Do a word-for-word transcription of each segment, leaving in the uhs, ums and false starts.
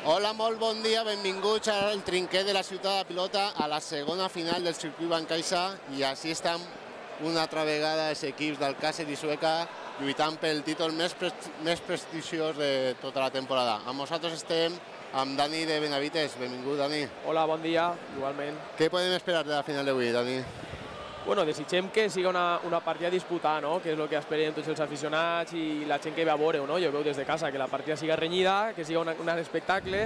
Hola, molt bon dia, benvinguts al trinquet de la ciutat de Pilota, a la segona final del circuit Bancaixa, i així estan una altra vegada els equips d'Alcàsser i Sueca lluitant pel títol més, més prestigiós de tota la temporada. Amb nosaltres estem amb Dani de Benavites. Benvingut, Dani. Hola, bon dia, igualment. Què podem esperar de la final d'avui, Dani? Bueno, desitgem que siga una, una partida disputada, no? Que és el que esperem tots els aficionats i la gent que ve a veure, no? Jo veu des de casa, que la partida siga renyida, que siga una, un espectacle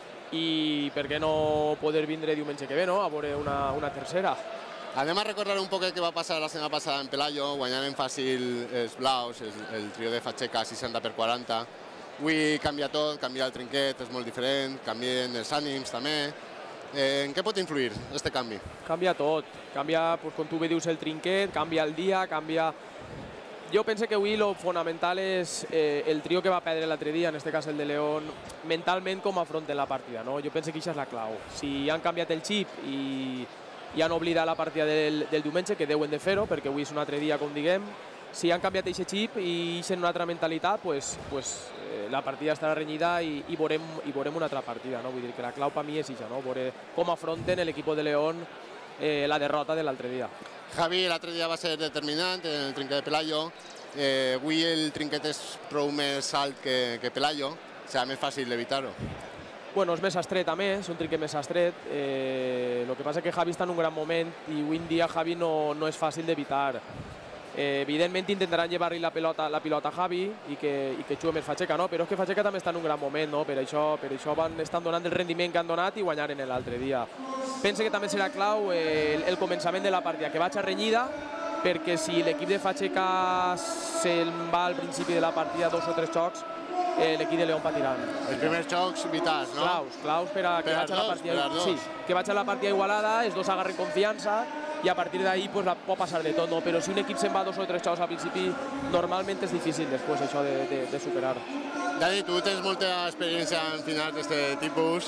i per què no poder vindre diumenge que ve, no? A veure una, una tercera. Anem a recordar un poc el que va passar la setmana passada en Pelayo, guanyant fàcil els blaus, el, el trio de Facheca seixanta per quaranta. Avui canvia tot, canvia el trinquet, és molt diferent, canvien els ànims també. Eh, en què pot influir aquest canvi? Canvia tot, canvia, pues, com tu bé dius, el trinquet, canvia el dia, canvia... Jo penso que avui el fonamental és eh, el trio que va perdre l'altre dia, en aquest cas el de León, mentalment com afronten la partida, no? Jo penso que això és la clau. Si han canviat el xip i, i han oblidat la partida del, del diumenge, que deuen de fer-ho, perquè avui és un altre dia, com diguem, si han canviat aquest xip i tenen una altra mentalitat, pues, pues, eh, la partida estarà renyida i, i, veurem, i veurem una altra partida. No? Vull dir que la clau per mi és això, no? Veure com afronten l'equip de León eh, la derrota de l'altre dia. Javi, l'altre dia va ser determinant en el trinquet de Pelayo. Eh, avui el trinquet és prou més alt que, que Pelayo, serà més fàcil d'evitar-ho. Bueno, és més estret a més, un trinquet més estret. Eh, el que passa és que Javi està en un gran moment i avui en dia Javi no, no és fàcil d'evitar. Eh, evidentment intentaran llevar-li la pilota, la pilota a Javi i que, i que jugui més Facheca, no? Però és que Facheca també està en un gran moment, no? Per això, per això van estan donant el rendiment que han donat i guanyaren l'altre dia. Penso que també serà clau eh, el, el començament de la partida, que vagi renyida, perquè si l'equip de Facheca se'n va al principi de la partida dos o tres xocs, eh, l'equip de León patirà. Els primers xocs vitals, no? Claus, claus per a que vagi la partida, sí, que vagi la partida igualada, els dos agarren confiança i a partir d'ahí pues, pot passar de tot, no? Però si un equip se'n va dos o tres xocs al principi, normalment és difícil després això de, de, de superar. Dani, tu tens molta experiència en finals d'aquest tipus.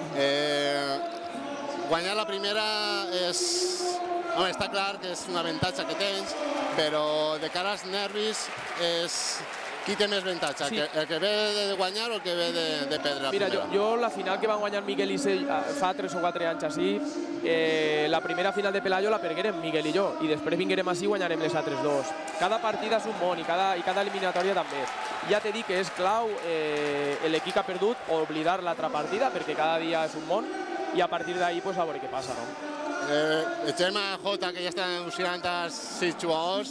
Eh, guanyar la primera és... Home, està clar que és un avantatge que tens, però de cara als nervis és... Qui té més avantatge? Sí. El que ve de guanyar o el que ve de, de perdre la Mira, primera? Jo, jo la final que van guanyar Miguel i Sell fa tres o quatre anys així, eh, la primera final de Pelayo la perguerem Miguel i jo, i després vinguerem així i guanyarem les altres dos. Cada partida és un món i cada, i cada eliminatòria també. Ja t'he dit que és clau eh, l'equip que ha perdut oblidar l'altra partida, perquè cada dia és un món, i a partir d'ahí pues, a veure què passa. No? Eh, Gemma Jota, que ja estan anunciant els sis jugadors.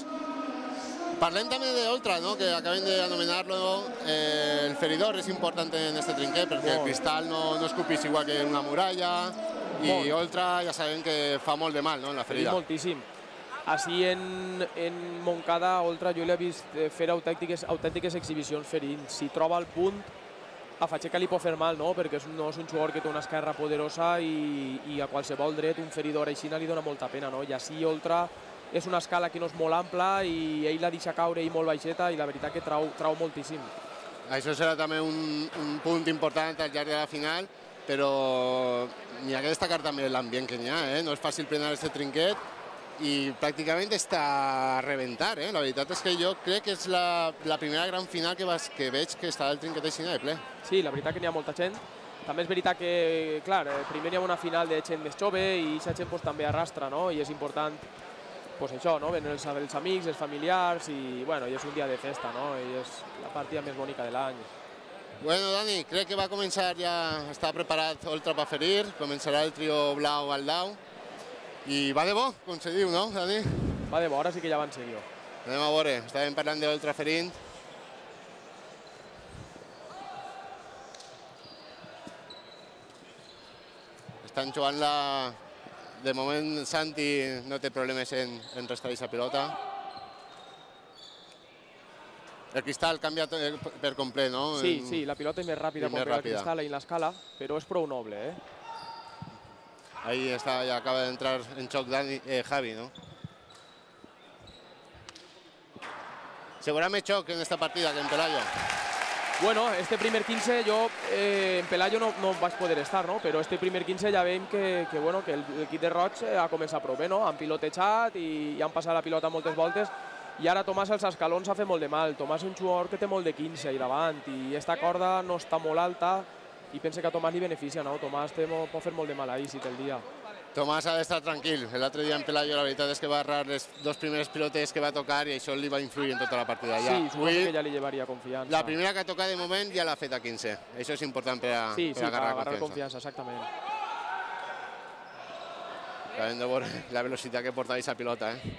Parlem també d'Oltra, no? Que acaben d'anomenar-lo. Eh, el feridor és important en aquest trinquet perquè el cristal no, no escupís igual que una muralla i molt. Oltra ja sabem que fa molt de mal, no? En la ferida. Sí, moltíssim. Així en, en Montcada, Oltra, jo l'he vist fer autèntiques, autèntiques exhibicions ferint. Si troba el punt, a Facheca li pot fer mal, no? Perquè no és un jugador que té una esquerra poderosa i, i a qualsevol dret un feridor així li dona molta pena, no? I així Oltra és una escala que no és molt ampla i ell la deixa caure i molt baixeta i la veritat que trau, trau moltíssim. Això serà també un, un punt important al llarg de la final, però n'hi ha que destacar també l'ambient que n'hi ha, eh? No és fàcil plenar aquest trinquet i pràcticament està a rebentar, eh? La veritat és que jo crec que és la, la primera gran final que, vas, que veig que està el trinquet així de ple. Sí, la veritat que n'hi ha molta gent. També és veritat que, clar, primer hi ha una final de gent més jove i aquesta gent pues, també arrastra, no? I és important pues això, no? Venen els, els amics, els familiars i, bueno, i és un dia de festa, no? I és la partida més bonica de l'any. Bueno, Dani, crec que va començar ja, està preparat Oltra per ferir, començarà el trio blau al dau i va de bo, com se diu, no, Dani? Va de bo, ara sí que ja va en sèrio. Anem a veure, estàvem parlant d'Oltra ferint. Estan jugant la... De moment, Santi no té problemes en, en restar aquesta pilota. El cristal canvia per complet, no? Sí, sí, la pilota és més ràpida contra el cristal i l'escala, però és prou noble, eh? Ahí està, ja acaba d'entrar en xoc Dani, eh, Javi, no? Segurament xoc en aquesta partida que en Pelayo. Bueno, este primer quinze jo eh, en Pelayo no, no vaig poder estar, no? Però este primer quinze ja veiem que, que, bueno, que l'equip de Roig ha començat prou bé, no? Han pilotejat i, i han passat la pilota moltes voltes i ara Tomàs els escalons s'ha fet molt de mal. Tomàs és un jugador que té molt de quinze ahí davant i aquesta corda no està molt alta i pense que a Tomàs li beneficia, no? Tomàs té, pot fer molt de mal ahir si té el dia. Tomàs ha d'estar tranquil. L'altre dia en Pelayo la veritat és que va errar les dos primeres pilotes que va tocar i això li va influir en tota la partida. Sí, suposo que ja li llevaria confiança. La primera que ha tocat de moment ja l'ha fet a quinze. Això és important per a, sí, per a sí, agarrar, per agarrar confiança. confiança, exactament. Acabem de veure la velocitat que porta aquesta pilota, eh?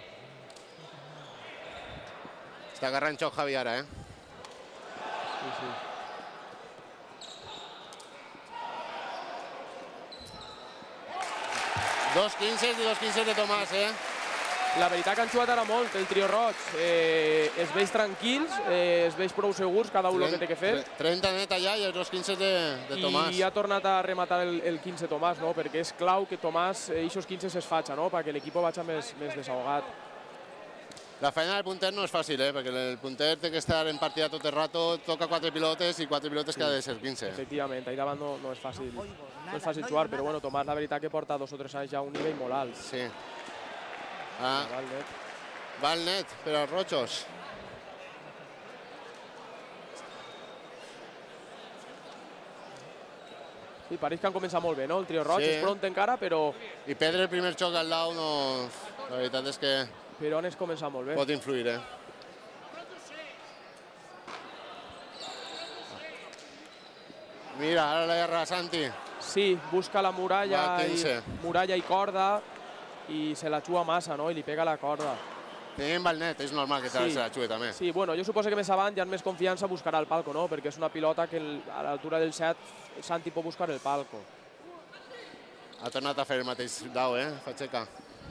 Està agarrant xoc Javi ara, eh? Sí, sí. Dos quinze i dos quinze de Tomàs, eh? La veritat que han xuat ara molt, el trio roig. Eh, es veig tranquils, eh, es veig prou segurs, cada un el que té que fer. trenta net allà i els dos quinze de, de Tomàs. I ha tornat a rematar el, el quinze Tomàs, no? Perquè és clau que Tomàs, aquests eh, quinze es faci, no? Perquè l'equip vagi més, més desahogat. La feina del punter no és fàcil, eh? Perquè el punter té que estar en partida tot el rato, toca quatre pilotes i quatre pilotes sí, que ha de ser quinze. Efectivament, ahí davant no, no és fàcil, no és fàcil jugar, però bueno, Tomàs la veritat que porta dos o tres anys ja a un nivell molt alt. Sí. Ah, val net. Val net per als rojos. Sí, pareix que han començat molt bé, no? El trio roig sí. És pront encara, però... I perdre el primer xoc al lau, no... La veritat és que... Però han començat molt bé. Pot influir, eh? Mira, ara la guerra Santi. Sí, busca la muralla i, muralla i corda i se la xua massa, no? I li pega la corda. Tenint val net, és normal que sí. se la xue també. Sí, bueno, jo suposo que més avant ja amb més confiança buscarà el palco, no? Perquè és una pilota que el, a l'altura del set Santi pot buscar el palco. Ha tornat a fer el mateix dau, eh? Facheca.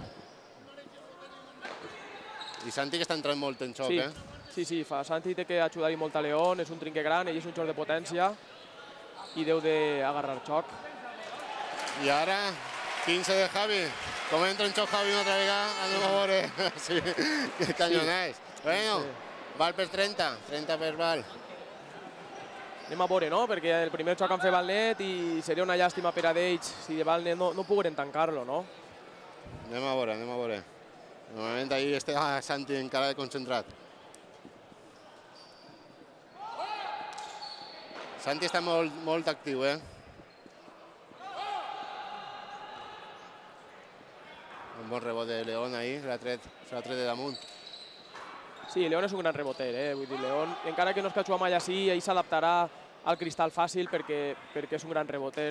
I Santi que està entrant molt en xoc, sí. eh? Sí, sí, fa. Santi té que ajudar-hi molt a León, és un trinque gran, ell és un xoc de potència i deu d'agarrar xoc. I ara, quinze de Javi. Com entra en xoc Javi una altra vegada, anem a veure. Sí, que canyonais. Sí. Bueno, sí. Val per trenta, trenta per val. Anem a veure, no? Perquè el primer xoc han fet val net i seria una llàstima per a d'ells si de val net no, no pogueren tancar-lo, no? Anem a veure, anem a veure. Normalment ahir està Santi encara de concentrat. Santi està molt, molt actiu, eh? Un bon rebot de León ahir, s'ha tret, tret de damunt. Sí, León és un gran reboter, eh? Vull dir, León, encara que no es catxua mai així, ell s'adaptarà al cristal fàcil perquè, perquè és un gran reboter.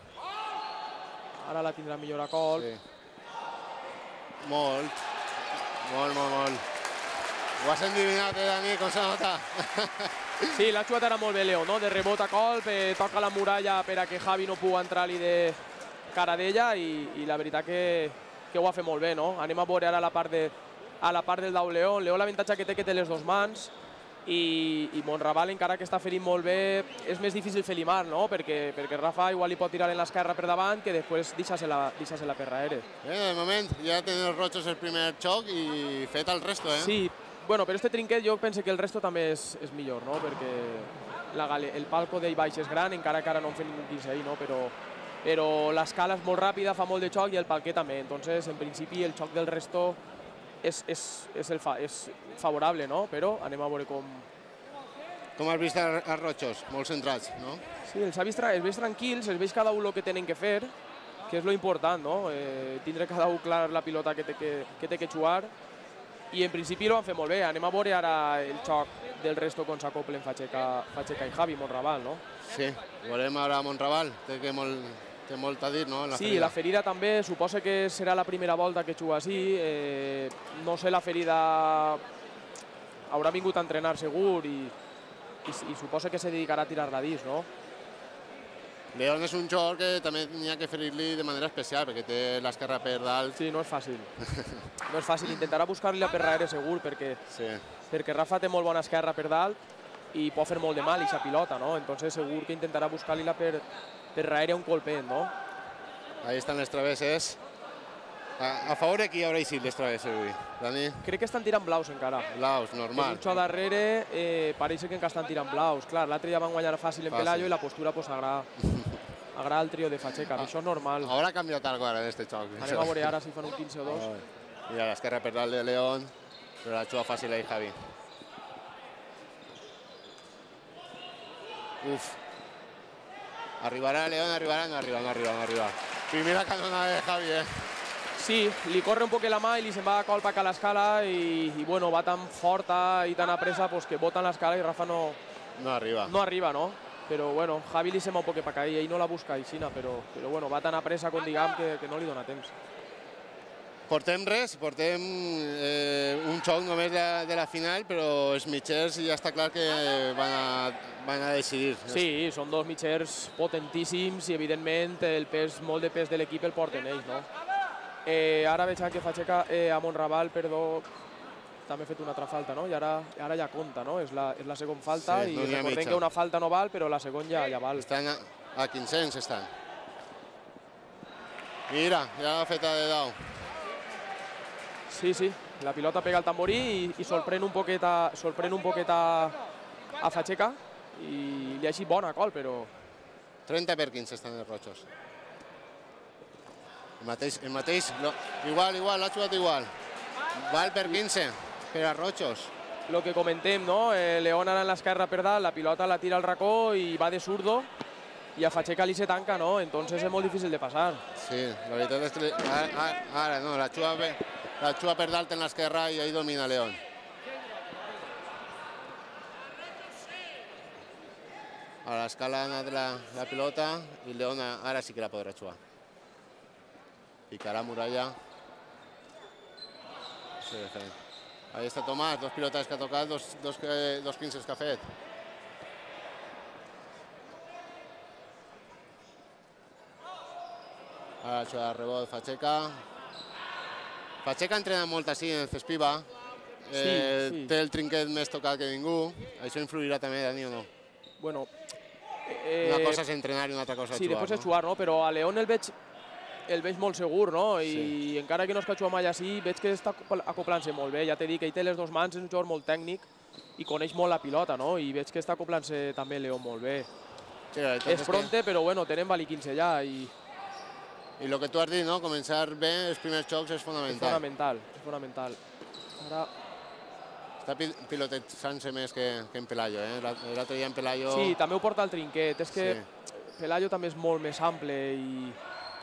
Ara la tindrà millor a col. Sí. Molt. Molt, molt, molt. Ho has endivinat, eh, Dani, com se nota. Sí, l'ha xuat ara molt bé, León, no? De rebot a colp, eh, toca la muralla per a que Javi no pugui entrar-li de cara d'ella i, i la veritat que, que ho ha fet molt bé, no? Anem a veure ara la part, de, a la part del dau León. León l'avantatge que té que té les dues mans i, i Monraval, encara que està ferint molt bé, és més difícil fer limar, no? Perquè, perquè Rafa igual li pot tirar en l'esquerra per davant que després deixar-se-la deixar-se-la per darrere. Bé, de moment ja tenen els rojos el primer xoc i fet el resto, eh? Sí, bueno, però este trinquet jo penso que el resto també és, és millor, no? Perquè la, el palco d'ell baix és gran, encara que ara no en fem ningú quinze ahí, no? Però, però l'escala és molt ràpida, fa molt de xoc i el palquet també. Entonces, en principi, el xoc del resto és, és, és, el fa, és favorable, no? Però anem a veure com... Com has vist els rojos? Molt centrats, no? Sí, els ha vist, els veig tranquils, els veig cada un el que tenen que fer, que és lo important, no? Eh, tindre cada un clar la pilota que té que, que, té que jugar. I en principi ho han fet molt bé. Anem a veure ara el xoc del resto quan s'acoplen Facheca, Facheca i Javi, Monraval, no? Sí, veurem ara Monraval. Té, que molt, té molt a dir, no? La sí, ferida. La ferida també. Suposa que serà la primera volta que juga així. Eh, no sé, la ferida haurà vingut a entrenar segur i, i, i suposa que se dedicarà a tirar-la dins, no? León és un joc que també n'hi ha que ferir-li de manera especial, perquè té l'esquerra per dalt. Sí, no és fàcil. No és fàcil. Intentarà buscar-li per darrere segur, perquè, sí. perquè Rafa té molt bona esquerra per dalt i pot fer molt de mal aquesta pilota, no? Entonces segur que intentarà buscar-li per, per darrere un colpet, no? Ahí estan les travesses. A, a favor de qui haurà eixit les travesses avui, Dani? Crec que estan tirant blaus encara. Blaus, normal. Un xo darrere, eh, pareix que encara estan tirant blaus. Clar, l'altre ja van guanyar fàcil en Pelayo i la postura pues, agrada, agrada al trio de Facheca, ah, això és normal. Haurà canviat algo ara en este xoc. Anem a veure ara si fan un quinze o dos. Mira, l'esquerra per dalt de León, però la juga fàcil ahí Javi. Uf. Arribarà León, arribarà, no arriba, no arriba, no arriba. Primera canonada de Javi, eh? Sí, li corre un poc la mà i li se'n va a colpa a l'escala i, i bueno, va tan forta i tan a pressa pues, que bota en l'escala i Rafa no... No arriba. No arriba, no? Però bueno, Javi li se'n va un poc per cair, ell no la busca aixina, però, però bueno, va tan a pressa com diguem que, que no li dona temps. Portem res, portem eh, un xoc només de, de la final, però els mitjers ja està clar que van a, van a decidir. Sí, són dos mitjers potentíssims i evidentment el pes, molt de pes de l'equip el porten ells, no? Eh, ara veig que Facheca eh, a Monraval, perdó, també ha fet una altra falta, no? I ara, ara ja compta, no? És la, és la segona falta sí, i no recordem que una falta no val, però la segona ja, ja val. Estan a, a quinze-cents, estan. Mira, ja ha fet de dau. Sí, sí, la pilota pega al tamborí i, i sorprèn un poquet, a, sorprèn un poquet a, a Facheca i li ha així bona col, però... trenta per quinze estan els rojos. El mateix, el mateix, no, igual, igual, l'ha jugat igual. Val per quinze, per als rojos. Lo que comentem, no? Eh, León ara en l'esquerra per dalt, la pilota la tira al racó i va de zurdo i a Facheca li se tanca, no? Entonces és molt difícil de passar. Sí, la veritat és que... Ara, ara no, la juga per, la juga per dalt en l'esquerra i ahí domina León. Ara l'escala ha anat la, la pilota i León ara sí que la podrà jugar. Picarà Muralla. Sí, ahí està Tomàs, dos pilotes que ha tocat, dos, dos, dos quinces que ha fet. Ara juga de rebot Facheca. Facheca entrena molt així en Cespiva. Eh, sí, sí. Té el trinquet més tocat que ningú. Això influirà també, Dani, o no? Bueno... Eh, una cosa és entrenar i una altra cosa és sí, jugar, després no? és jugar, no? Però a León el veig, el veig molt segur, no? I sí. encara que no es que juga mai així, veig que està acoplant-se molt bé. Ja t'he dit que ell té les dues mans, és un jugador molt tècnic i coneix molt la pilota, no? I veig que està acoplant-se també León molt bé. Sí, és pronte, que... però bueno, tenen vali quinze ja i... I el que tu has dit, no? Començar bé els primers jocs és fonamental. És fonamental, és fonamental. Ara... Està pilotejant-se més que, que en Pelayo, eh? L'altre dia en Pelayo... Sí, també ho porta el trinquet. És que sí. Pelayo també és molt més ample i...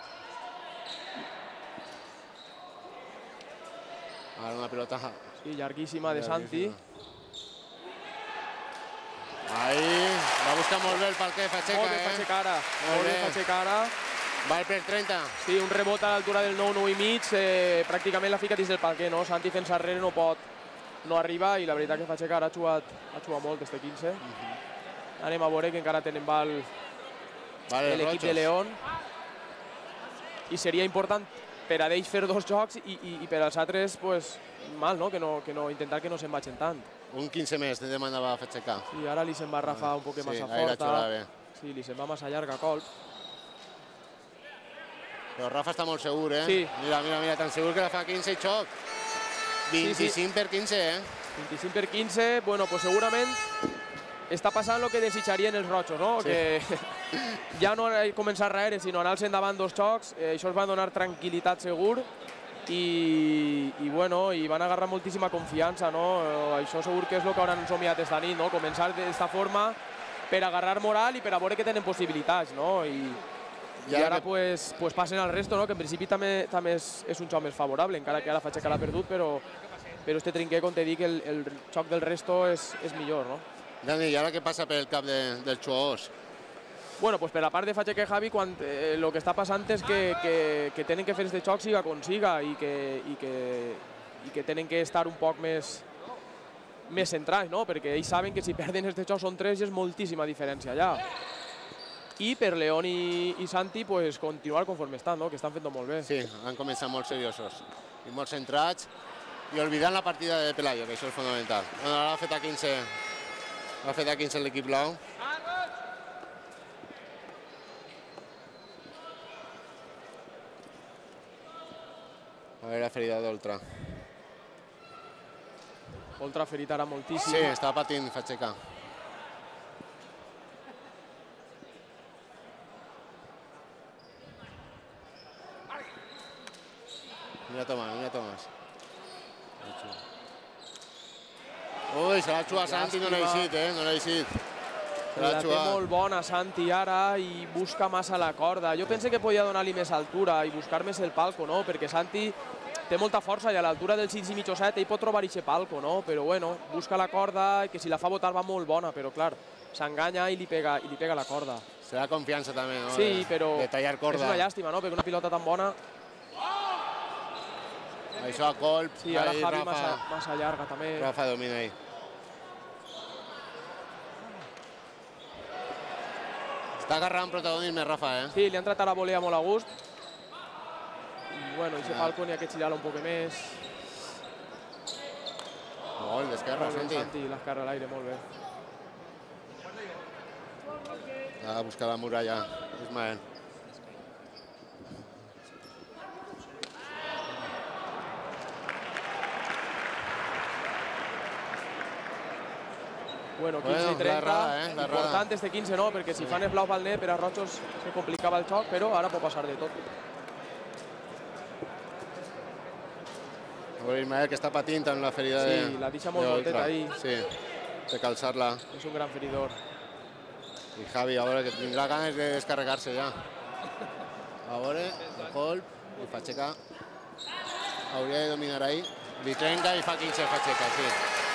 Ara una pilota... Sí, llarguíssima de Santi. Ahí, va buscar molt bé el Palquer Facheca, molt bé Facheca ara. Molt bé Facheca ara. Val per trenta. Sí, un rebot a l'altura del nou, nou i mig, eh, pràcticament la fica dins del Palquer, no? Santi fent darrere no pot, no arriba i la veritat que Facheca ara ha jugat, ha jugat molt este quinze. Uh -huh. Anem a veure que encara tenen val, vale, l'equip de León. I seria important per a d'ells fer dos jocs i, i, i per als altres, pues, mal, no? Que no, que no intentar que no se'n vagin tant. Un quinze més demanava Facheca. Sí, ara li se'n va Rafa un poc sí, massa forta. Bé. Sí, li se'n va massa llarga colp. Però Rafa està molt segur, eh? Sí. Mira, mira, mira, tan segur que la fa quinze i xoc. vint-i-cinc sí, sí. per quinze, eh? vint-i-cinc per quinze, bueno, pues segurament està passant el que desitjarien els rojos, no? Sí. Que ja no començar darrere, sinó anar-se endavant dos xocs. Eh, això els va donar tranquil·litat segur i, i, bueno, i van agarrar moltíssima confiança, no? Eh, això segur que és el que hauran somiat esta nit, no? Començar d'esta forma per agarrar moral i per a veure que tenen possibilitats, no? I, i ara que... pues, pues passen al resto, no? Que en principi també, també és, és un xoc més favorable, encara que ara Facheca l'ha perdut, però, però este trinquet, com te dic, el, el xoc del resto és, és millor, no? Dani, i ara què passa pel cap de, dels jugadors? Bueno, pues per la part de Facheca i Javi, quan eh, lo que està passant és que, que, que tenen que fer este xoc siga com siga i que, i que, i que tenen que estar un poc més, més centrats, no? Perquè ells saben que si perden este xoc són tres i és moltíssima diferència allà. I per León i, i Santi, pues, continuar conforme estan, no? Que estan fent molt bé. Sí, han començat molt seriosos i molt centrats i oblidant la partida de Pelayo, que això és fonamental. Bueno, ara ha fet a quinze, ha fet a quinze l'equip blau. A veure la ferida d'Oltra. Oltra ferit ara moltíssim. Sí, està patint Facheca. Mira Tomàs, mira Tomàs. Ui, se l'ha xuat Santi, no l'ha eixit, eh? No l'ha eixit. La té molt bona Santi ara i busca massa la corda. Jo pense que podia donar-li més altura i buscar més el palco, no? Perquè Santi té molta força i a l'altura del sis i mig o set ell pot trobar aquest palco, no? Però bueno, busca la corda i que si la fa botar va molt bona, però clar, s'enganya i li pega i li pega la corda. Serà confiança també, no? Sí, però de tallar corda. És una llàstima, no? Perquè una pilota tan bona... Això a colp. Sí, ara Javi massa, massa llarga també. Rafa domina ahí. Està agarrant protagonisme Rafa, eh? Sí, li ha entrat a la volea molt a gust. I bueno, aquest palco n'hi ha que xirar-lo un poc més. Gol d'esquerra, Santi. Santi, l'esquerra a l'aire, molt bé. Ha de buscar la muralla, Ismael. Bueno, quinze i trenta, errada, eh? important este quinze no, perquè si fan el blau pel net per a Rojos se complicava el xoc, però ara pot passar de tot. Ismael, que està patint amb la ferida de... Sí, la deixa molt volteta ahí. Sí, de calçar-la. És un gran feridor. I Javi, a veure, que tindrà ganes de descarregar-se ja. A veure, el colp, i Facheca hauria de dominar ahí. Li trenca i fa quinze Facheca, sí.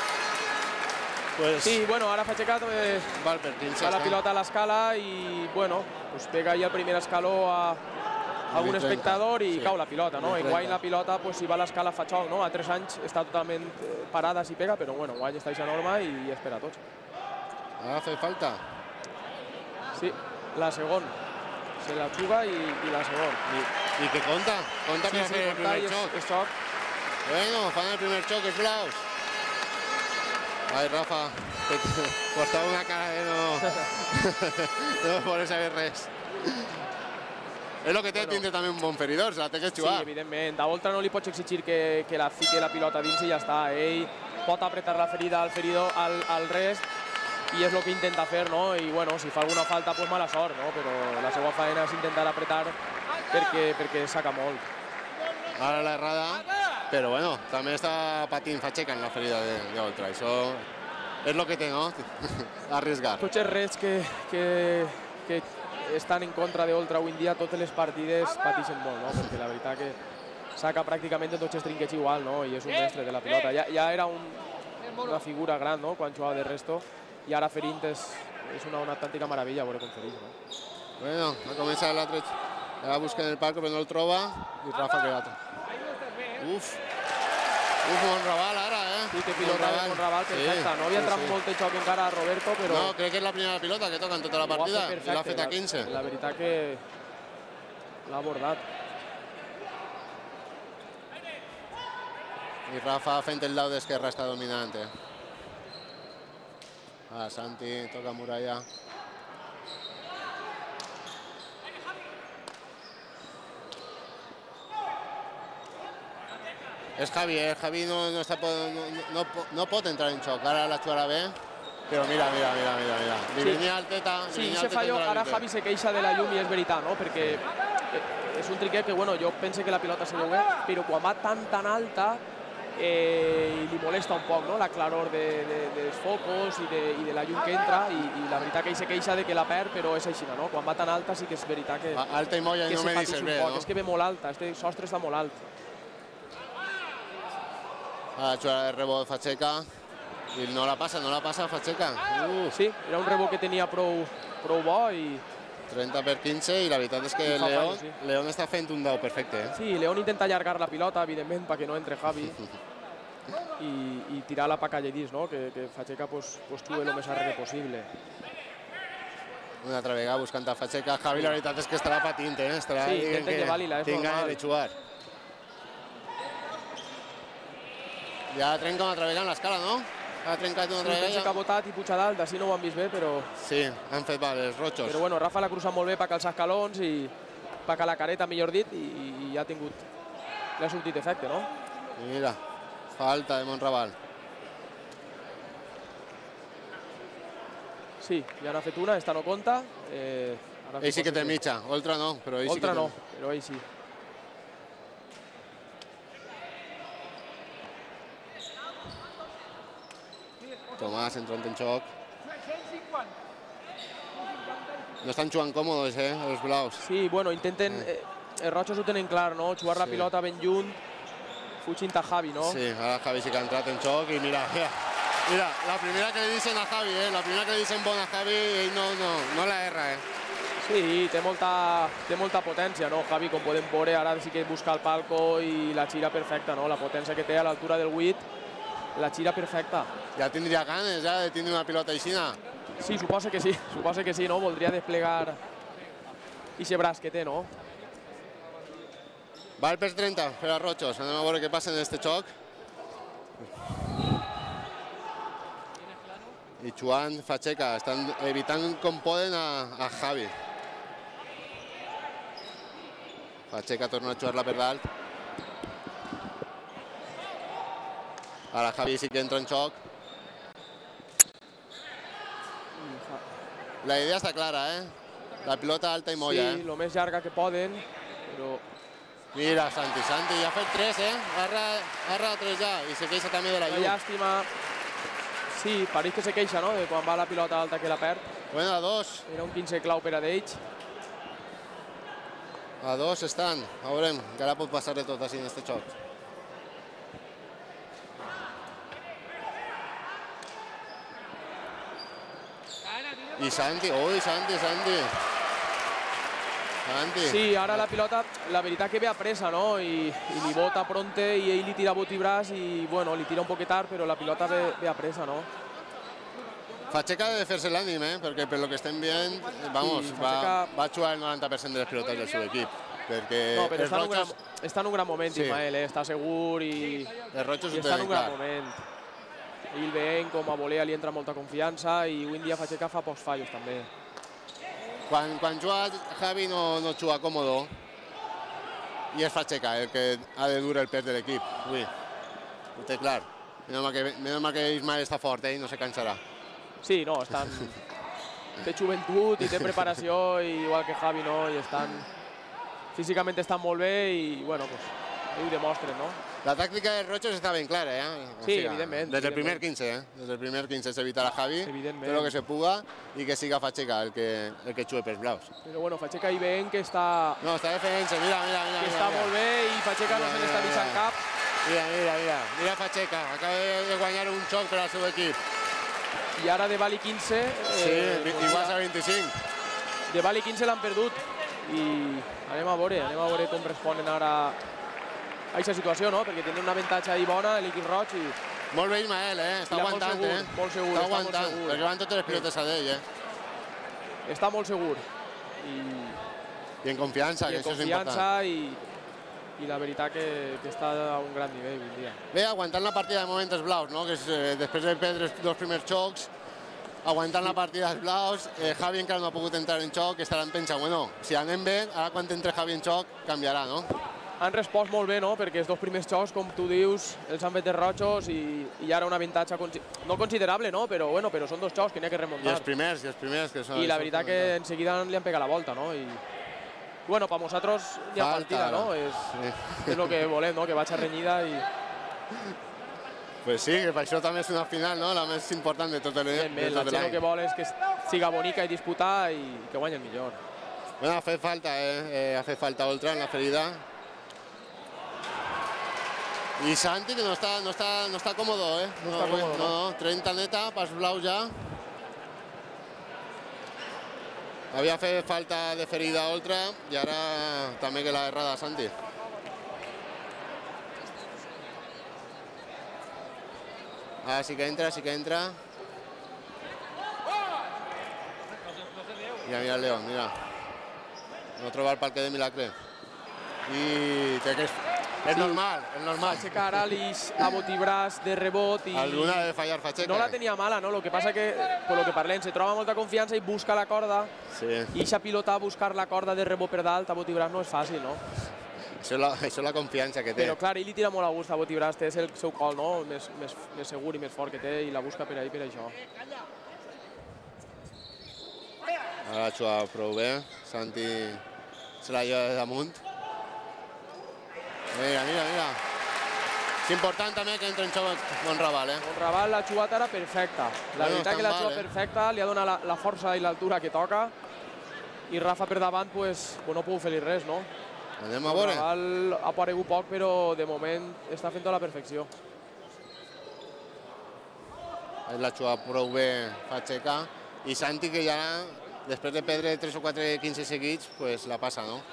Pues, sí, bueno, ara Facheca eh, val per quinze, fa la pilota a l'escala i, bueno, pues pega ahí el primer escaló a, a un espectador i sí, cau la pilota, no? Enguany la pilota, pues, si va a l'escala fa xoc, no? A tres anys està totalment parada si pega, però, bueno, guany està aquesta norma i espera tots. Ha fet falta? Sí, la segon. Se la juga i, i la segon. I, i que compta, compta sí, per sí, fer el primer xoc. És xoc. Bueno, fan el primer xoc, els blaus. Ai, Rafa, que costava una cara de no, de no poder saber res. És el que té tindre també un bon feridor, se la té que jugar. Sí, evidentment. A Oltra no li pots exigir que, que la fique la pilota dins i ja està. Ell pot apretar la ferida al feridor, al, al rest, i és el que intenta fer, no? I, bueno, si fa alguna falta, pues mala sort, no? Però la seva feina és intentar apretar perquè, perquè saca molt. Ara l'errada, però bueno, també està patint Facheca en la ferida d'Oltra. Això és el que té, no? Arriesgar. Tots els rets que, que, que estan en contra d'Oltra avui en dia, totes les partides pateixen molt, no? Perquè la veritat que saca pràcticament tots els trinquets igual, no? I és un mestre de la pilota. Ja, ja era un, una figura gran, no? Quan jugava de resto, i ara ferint és, és una, una autèntica meravella veure com fereix, no? Bueno, ha començat l'altre... Ara busca en el palco, però no el troba, i Rafa quedat. Uf, uf, Monraval ara, eh? Sí, que pilota de Monraval perfecta. No havia entrat molt de xoc encara a Roberto, però... No, crec que és la primera pilota que toca en tota la partida, i l'ha fet a quinze. La veritat que l'ha abordat. I Rafa fent el lau d'esquerra està dominant. Ah, Santi, toca muralla. És Javi, eh? Javi no, no, està, no, no, no pot entrar en xoc. Ara la jugarà bé, però mira, mira, mira, mira, mira. Li sí. venia al teta. Sí, se falló. Ara Javi se queixa de la llum i és veritat, no? Perquè és un triquet que, bueno, jo penso que la pilota se veu bé, però quan va tan, tan alta eh, li molesta un poc, no? La claror de, de, dels focos i de, i de la llum que entra, i, i la veritat que ell se queixa de que la perd, però és així, no? Quan va tan alta sí que és veritat que, alta i molla, que no se me pateix dices un bé, poc. no? És que ve molt alta, este sostre està molt alt. La jugada de rebot Facheca i no la passa, no la passa Facheca. Uh. Sí, era un rebot que tenia prou, prou bo i... trenta per quinze i la veritat és que León, sí. León està fent un dau perfecte. Eh? Sí, León intenta allargar la pilota, evidentment, perquè no entre Javi i, i tirar-la pa calle dins, no? Que, que Facheca pues, pues jugui el més arrere possible. Una altra vegada buscant a Facheca. Javi, la veritat és que estarà patint, eh? Estarà sí, intenta llevar-li-la, és normal. Tinc ganes de jugar. Ja trenca una altra vegada en l'escala, no? Ha trencat una altra vegada. Sí, pensa que ha botat i puja dalt, així no ho han vist bé, però... Sí, han fet mal els rojos. Però bueno, Rafa l'ha cruzat molt bé per calçar escalons i per la careta, millor dit, i, i ha tingut... Li ha sortit efecte, no? Mira, falta de Monraval. Sí, ja n'ha fet una, esta no compta. Eh, ell sí que té mitja, Oltra no, però ell sí que té... Oltra no, però ell sí. Tomàs entrant en xoc. no estan jugant còmodes, eh, els blaus. Sí, bueno, intenten... Eh, els rojos ho tenen clar, no? Jugar la Sí. pilota ben lluny, fugint a Javi, no? Sí, ara Javi sí que ha entrat en xoc i mira, mira, mira, la primera que li dicen a Javi, eh, la primera que li dicen bona a Javi, ell no, no, no la erra, eh. Sí, té molta, té molta potència, no? Javi, com podem veure, ara sí que busca el palco i la gira perfecta, no? La potència que té a l'altura del vuit, la gira perfecta. Ja tindria ganes, ja, de tindre una pilota aixina. Sí, suposa que sí, suposa que sí, no? Voldria desplegar aquest braç que té, no? Val per trenta per a Rojos, anem a veure què passa en este xoc. I Joan Facheca estan evitant com poden a, a Javi. Facheca torna a jugar-la per dalt. Ara Javi sí que entra en xoc. La idea està clara, eh? La pilota alta i molla, Sí, eh? el més llarga que poden, però... Mira, Santi, Santi ja ha fet tres, eh? Arra tres ja, i se queixa també de la Una llum. llàstima. Sí, París que se queixa, no?, de quan va la pilota alta que la perd. Bueno, a dos. Era un quinze clau per a d'ells. A dos estan. A veurem, que ara pot passar de tot així en este xoc. I Santi, ui, Santi, Santi. Santi. Sí, ara la pilota, la veritat que ve a pressa, no? I, i li bota pronte i ell li tira bot i braç i, bueno, li tira un poquet tard, però la pilota ve, ve a pressa, no? Facheca ha de fer-se l'ànim, eh? Perquè per lo que estem veient, vamos, Sí, va, Facheca- va jugar el noranta per cent de les pilotes del seu equip. Perquè No, però els està en, un gran, rojos, està en un gran moment, Sí. Ismael, eh? Està segur i, els rojos i ho està en tenen un gran clar. moment. Ell veient com a volea li entra molta confiança i avui en dia Facheca fa pocs fallos, també. Quan, quan juga Javi no, no juga còmodo i és Facheca el que ha de dur el pes de l'equip. Ui, ho té clar. Menys mal que, menys mal que Ismael està fort, eh? I no se cansarà. Sí, no, estan... té joventut i té preparació, i igual que Javi, no? I estan... Físicament estan molt bé i, bueno, pues, ho demostren, no? La tàctica dels rojos està ben clara, eh? O Sí, sigui, evidentment, Des del evidentment. primer quinze, eh? Des del primer quinze és evitar a Javi, Evidentment. fer el que se puga i que siga Facheca el que, el que jugui pels blaus. Però, bueno, Facheca hi veient que està, No, està defensa, mira, mira, mira. que mira, està mira. molt bé i Facheca no Mira, se n'està mira, deixant mira. cap. Mira, mira, mira. Mira Facheca, acaba de guanyar un xoc per al seu equip. I ara de Bali quinze... Sí, eh, igual a vint-i-cinc. De Bali quinze l'han perdut. I anem a veure, anem a veure com responen ara a aquesta situació, no? Perquè tenen un avantatge ahí bona, l'equip roig, i Molt bé Ismael, eh? Està Mira, molt aguantant, segur, eh? molt segur, Està està molt aguantant, segur. perquè van totes les pilotes a d'ell, eh? està molt segur. I, I en confiança, i que en això és important. confiança i, i la veritat que, que està a un gran nivell avui en dia. Bé, aguantant la partida de moment els blaus, no? Que és, eh, després de perdre els dos primers xocs, aguantant la partida dels blaus, eh, Javi encara no ha pogut entrar en xoc, estaran pensant, bueno, si anem bé, ara quan entre Javi en xoc, canviarà, no? Han respost molt bé, no? Perquè els dos primers xocs, com tu dius, els han fet els rojos i, i ara un avantatge consi no considerable, no? Però, bueno, però són dos xocs que n'hi ha que I remuntar. els primers, i els primers, que són... I la són veritat que fonamentals. en seguida li han pegat la volta, no? I, bueno, per nosaltres hi ha Falta, partida, no? ara. És, Sí. és el que volem, no? Que vagi renyida i, Pues sí, que per això també és una final, no? La més important de tot el- de evidentment, la tot gent el l'any. que vol és que siga bonica i disputar i que guanyi el millor. Bueno, ha fet falta, eh? eh ha fet falta Oltra en la ferida. I Santi, que no està, no està, no està còmodo, eh? No està còmodo, no, no. trenta neta, pas blau ja. Havia fet falta de ferida a Oltra i ara també que l'ha errada Santi. Ara sí que entra, sí que entra. Mira, mira el León, mira. No troba el palque de Milagre. I té que... És Sí. normal, és normal. Facheca ara li a bot i braç de rebot i... Alguna ha de fallar Facheca. No la tenia mala, no? Lo que passa que, per lo que parlem, se troba molta confiança i busca la corda. Sí, I eixa pilota, buscar la corda de rebot per dalt a bot i braç no és fàcil, no? això és la, això és la confiança que té. Però clar, ell li tira molt a gust a bot i braç, té el seu col, no? El més, més, més segur i més fort que té i la busca per ahí, per això. Ara ha jugat prou bé. Santi se la lleva de damunt. Mira, mira, mira. És important també que entre en xoc Monraval, eh? Monraval l'ha jugat ara perfecta. La Bueno, veritat està que l'ha mal, jugat eh? perfecta, li ha donat la, la força i l'altura que toca. i Rafa per davant, pues, no puc fer-li res, no? Anem a veure. Raval ha aparegut poc, però de moment està fent a la perfecció. L'ha jugat prou bé Facheca i Santi, que ja després de perdre tres o quatre quinze seguits, pues la passa, no?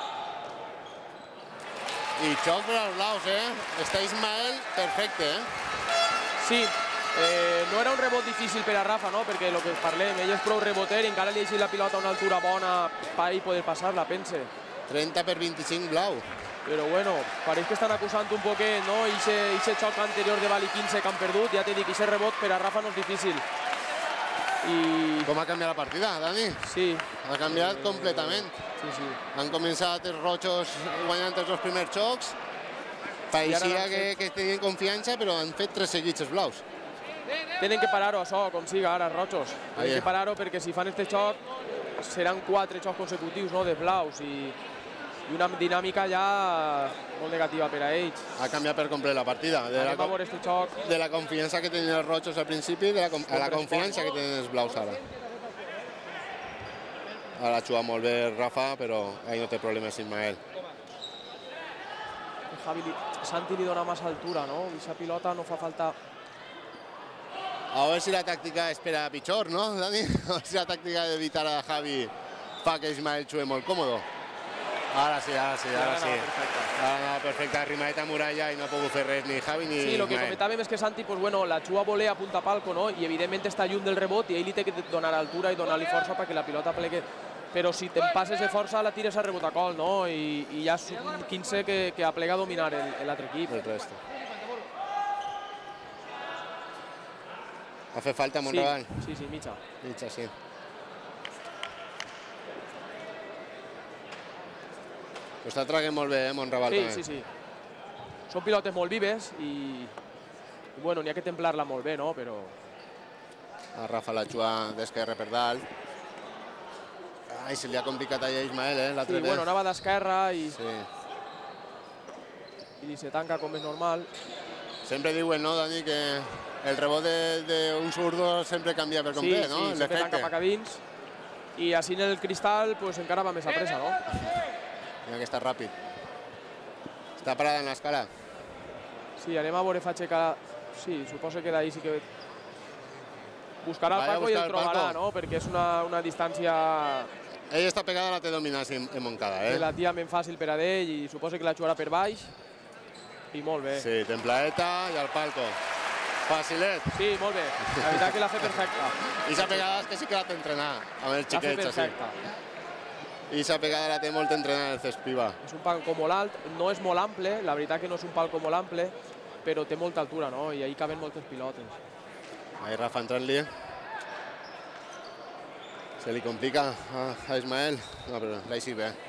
I xoc per als blaus, eh? Està Ismael perfecte, eh? Sí, eh, no era un rebot difícil per a Rafa, no? Perquè el que parlem, ell és prou reboter i encara li ha deixat la pilota a una altura bona per ell poder passar-la, pense. trenta per vint-i-cinc blau. Però bueno, pareix que estan acusant un poquet, no? I aquest xoc anterior de Bali quinze que han perdut, ja t'he dit que aquest rebot per a Rafa no és difícil. I... Com ha canviat la partida, Dani? Sí. Ha canviat completament. Sí, sí. Han començat els rojos guanyant els dos primers xocs. Pareixia que, que tenien confiança, però han fet tres seguits els blaus. Tenen que parar-ho, això, com siga ara, els rojos. Tenen que parar-ho perquè si fan este xoc seran quatre xocs consecutius, no?, de blaus i... i una dinàmica ja molt negativa per a ells. Ha canviat per complet la partida. De la, Anem a veure este xoc. De la confiança que tenien els rojos al principi de la, a la confiança que tenen els blaus ara. Ara ha jugat molt bé Rafa, però ahí no té problemes Ismael. Javi, Santi li dona massa altura, no? Aquesta pilota no fa falta... A veure si la tàctica espera pitjor, no, Dani? A veure si la tàctica d'evitar a Javi fa que Ismael jugui molt còmodo. Ara sí, ara sí, ara sí. Ara anava perfecte, arrimadeta a muralla i no ha pogut fer res ni Javi ni Ismael. Sí, el que comentàvem és que Santi, pues bueno, la juga a voler a punta palco, no? I evidentment està lluny del rebot i ell li té que donar altura i donar-li força perquè la pilota plegui. Però si te'n passes de força la tires a rebotacol, no? I, i ja és un quinze que, que aplega a dominar l'altre equip. El resto. Ha fet falta Monregal? Sí, sí, mitja. Mitja, sí. Ho està traient molt bé, eh, Monregal, sí, també. Sí, sí, sí. Són pilotes molt vives i, i bueno, n'hi ha que templar-la molt bé, no? Però... A Rafa la juga d'esquerra per dalt. Ai, se li ha complicat allà a Ismael, eh, l'altre sí, bueno, anava d'esquerra i... Sí. I se tanca com és normal. Sempre diuen, no, Dani, que el rebot d'un zurdo sempre canvia per complet, sí, no? Sí, sempre tanca cap a dins. I així en el cristal pues, encara va més a pressa, no? Mira que està ràpid. Està parada en l'escala. Sí, anem a veure Facheca. Sí, suposo que d'ahir sí que buscarà el Paco i el trobarà, no? Perquè és una, una distància... Ell està pegada, la té dominada en Moncada, eh? Relativament fàcil per a ell i suposo que la jugarà per baix. I molt bé. Sí, templaeta i al palco. Facilet. Sí, molt bé. La veritat que l'ha fet perfecta. I s'ha pegada que sí que l'ha té entrenar amb els xiquets, així. I s'ha pegada la té molt entrenada el Cespiva. És un palco molt alt, no és molt ample, la veritat que no és un palco molt ample, però té molta altura, no? I ahí caben moltes pilotes. Ahí Rafa entrant-li. Se li complica a Ismael. No, però l'ha així bé.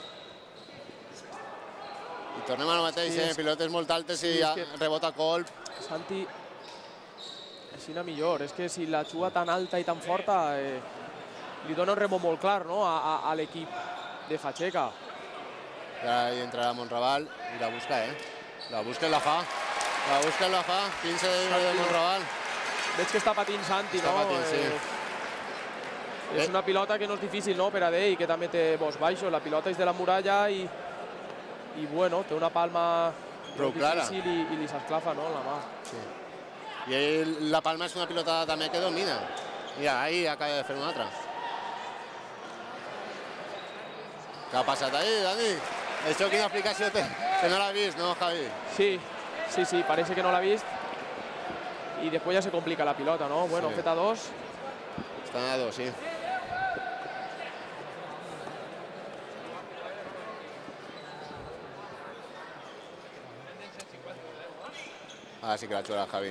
I tornem al mateix, eh? Pilotes molt altes i rebota colp. Santi, així no millor. És que si la juga tan alta i tan forta, li dona un rebot molt clar, no?, a l'equip de Facheca. Ara hi entrarà Monregal i la busca, eh? La busca i la fa. La busca i la fa. quinze de Monregal. Veig que està patint Santi, no? Està patint, sí. És una pilota que no és difícil, no?, per a ell, que també té bosc baixos. La pilota és de la muralla i, i bueno, té una palma prou clara i, i li s'esclafa, no?, la mà. Sí. I ell, la palma és una pilota també que domina. Mira, ahí acaba de fer una altra. Què ha passat ahí, Dani? Això quina aplicació té? Que no l'ha vist, no, Javi? Sí, sí, sí, parece que no l'ha vist. Y después ya se complica la pilota, ¿no? Bueno, sí. Z dos. Están a dos, sí. Ahora sí que la chula Javi.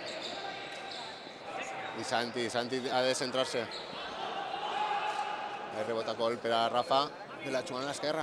Y Santi, Santi ha de centrar-se. Ahí rebota col per a Rafa, que la juga en l'esquerra.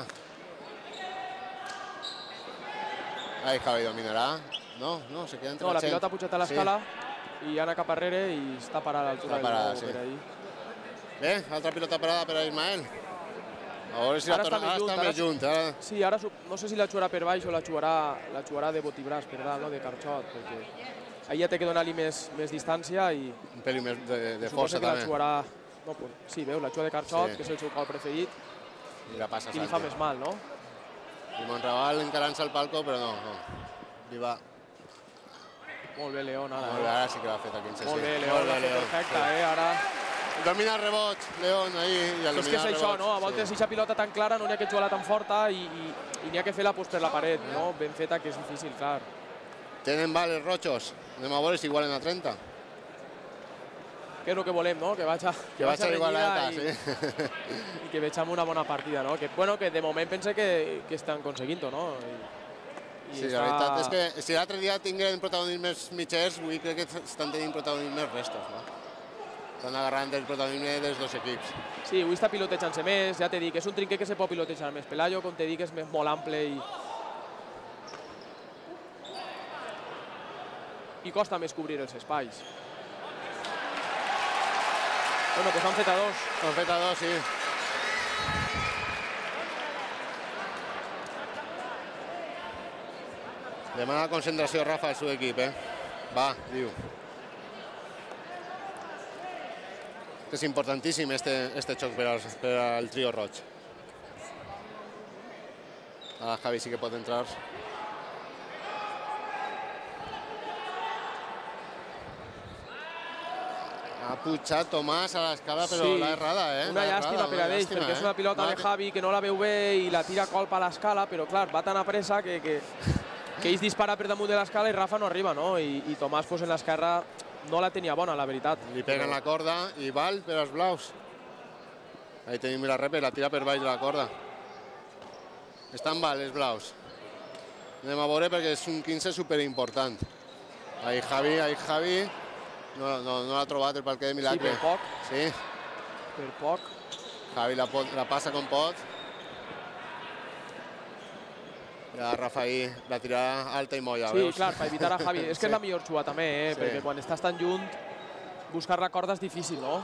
Ahí Javi dominarà. No, no, se queda entre no, la pilota ha pujat a l'escala sí. I ana cap arrere i està parada a l'altura del nou sí. per ahí. Bé, altra pilota parada per a Ismael. A veure si ara la torna, ara està més junt. Ara... Sí, ara no sé si la jugarà per baix o la jugarà, la jugarà de botibràs, per dalt, no? De carxot, perquè ahir ja té que donar-li més, més distància i... Un pel·li més de, de suposo força, que també. la jugarà No, pues, sí, veu, la juga de Carxot, Sí. que és el seu col preferit, I la passa i li fa Santi. més mal, no? I Monraval encarant-se al palco, però no, no. Li va... Molt bé, León, ara. Molt bé, eh? ara sí que l'ha fet a quinze. Molt sí. bé, León, l'ha fet León, perfecta, sí. eh? Ara... Domina el rebot, León, ahí, i Però és que és elimina el això, rebot. no? A voltes, Sí. aquesta pilota tan clara no n'hi ha que jugar-la tan forta i, i, i n'hi ha que fer-la pues, per la paret, no? Ben feta, que és difícil, clar. Tenen vales rojos. Anem a veure si igualen a trenta. Que és el que volem, no? Que vaig a, Que vaig a igualar, i, sí. i que veig una bona partida, no? Que, bueno, que de moment pense que, que estan aconseguint-ho, no? I, i Sí, la veritat és que si l'altre dia tingueren protagonismes mitjers, avui crec que estan tenint protagonismes restos, no? Estan agarrant el protagonisme dels dos equips. Sí, avui està pilotejant-se més, ja t'he dit, és un trinquet que se pot pilotejar més. Pelayo, com t'he dit, és més, molt ample i... i costa més cobrir els espais. Bueno, pues han fet a dos. Han fet a dos, sí. Demana concentració Rafa al seu equip, eh? Va, diu. És importantíssim este, este xoc per al, per al trio roig. Ara Javi sí que pot entrar. Ha pujat Tomàs a l'escala, però Sí, l'ha errada, eh? una L'ha llàstima errada, per a ells, perquè és una pilota Va, de Javi que no la veu bé i la tira colpa a l'escala, però clar, va tan a pressa que, que, que ells dispara per damunt de l'escala i Rafa no arriba, no? I, i Tomàs pues, en l'esquerra no la tenia bona, la veritat. Li peguen la corda i val per als blaus. Ahí tenim la repe, la tira per baix de la corda. Estan val els blaus. Anem a veure perquè és un quinze superimportant. Ahí Javi, ahí Javi. No, no, no l'ha trobat el parquet de Sí, Milagre. per poc, Sí, per poc. Javi la, pot, la passa com pot. Ja Rafa ahí la tira alta i molla, Sí, veus? clar, per evitar a Javi. És que Sí. és la millor jugada també, eh? Sí. Perquè quan estàs tan junt, buscar la corda és difícil, no?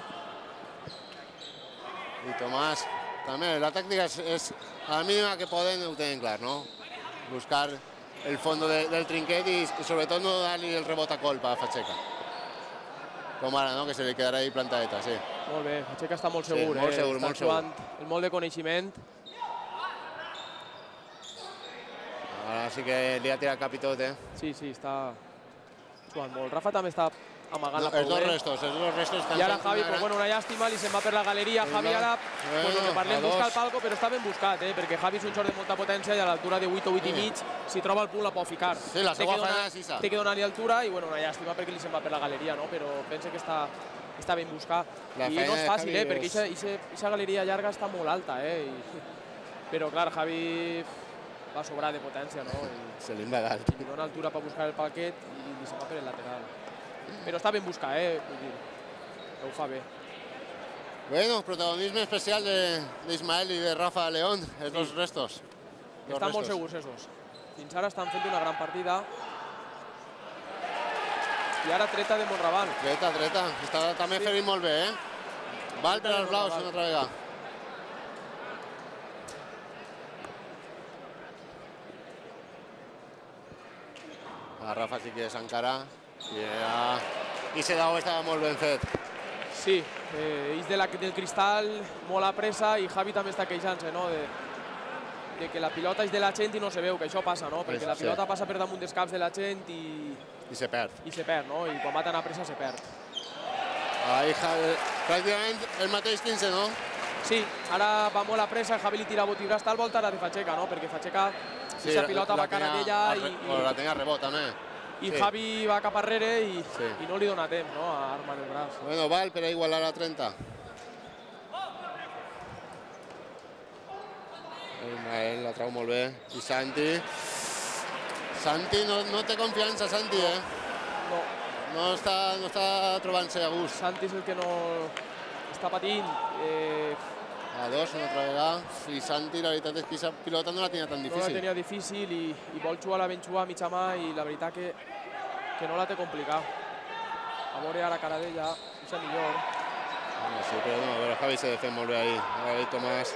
I Tomàs, també, la tàctica és, és a la mínima que poden, ho tenen clar, no? Buscar el fondo de, del trinquet i, i sobretot no dar-li el rebot a colpa a Facheca. Com ara, no? Que se li quedarà ahí plantadeta, sí. Molt bé, Facheca està molt Sí, segur, molt eh? segur, està molt segur. jugant el molt de coneixement. Ara sí que li ha tirat cap i tot, eh? Sí, sí, està jugant molt. Rafa també està amagant No, la els dos prou bé. restos, els dos restos estan I ara fent Javi, una pues, gran- bueno, una llàstima, li se'n va per la galeria. Pues Javi va. ara, Bueno, pues, el que parlem, a busca dos. el palco, però està ben buscat, eh? Perquè Javi és un xor de molta potència i a l'altura de vuit o vuit i Sí. mig, si troba el punt la pot ficar. Sí, la Té seva que donar- faena és issa. Té que donar-li altura i, bueno, una llàstima perquè li se'n va per la galeria, no? Però pense que està, està ben buscat. La I feina no és de fàcil, Javi eh? Perquè és- aquesta galeria llarga està molt alta, eh? I... Però, clar, Javi va sobrar de potència, no? I... Se li va dalt. i li dona altura per buscar el palquet i li se'n va per el lateral. Però està ben buscat, eh? Vull dir, ho fa bé. Bueno, protagonisme especial d'Ismael i de Rafa León, els dos restos. Dos Estan molt restos. segurs, els dos. Fins ara estan fent una gran partida. I ara treta de Monraval. Dreta, dreta. Està també Sí. ferint molt bé, eh? Val per als blaus, Monraval. una altra vegada. La Rafa sí que s'encara. I, ja... I se dau estava molt ben fet. Sí, eh, ells de la, del cristal molt a pressa i Javi també està queixant-se, no? De, de que la pilota és de la gent i no se veu, que això passa, no? Perquè la Sí. pilota passa per damunt dels caps de la gent i, I se perd. i se perd, no? I quan va tan a pressa se perd. Ahí, Javi, pràcticament el mateix quinze, no? Sí, ara va molt a pressa, Javi li tira botiguera, està al volta ara de Facheca, no? Perquè Facheca, Sí, aquesta pilota va cara tenia d'ella al i, re- i, o la tenia a rebot, també. i sí. Javi va cap arrere i, Sí. i no li dona temps, no? A armar el braç. Bueno, val per a igualar a trenta. Ismael la trau molt bé. I Santi. Santi no, no té confiança, Santi, eh? No, No està, no està trobant-se a gust. Santi és el que no està patint. Eh, A dos, una altra vegada. I Santi, la veritat és que aquesta pilota no la tenia tan no la difícil. tenia difícil i, i vol jugar-la ben jugar a mitja mà i la veritat que, que no la té complicat. A veure ara cara d'ella, és millor. Ah, sí, però no, però Javi s'ha de fer molt bé ahí. Ara ve Tomàs.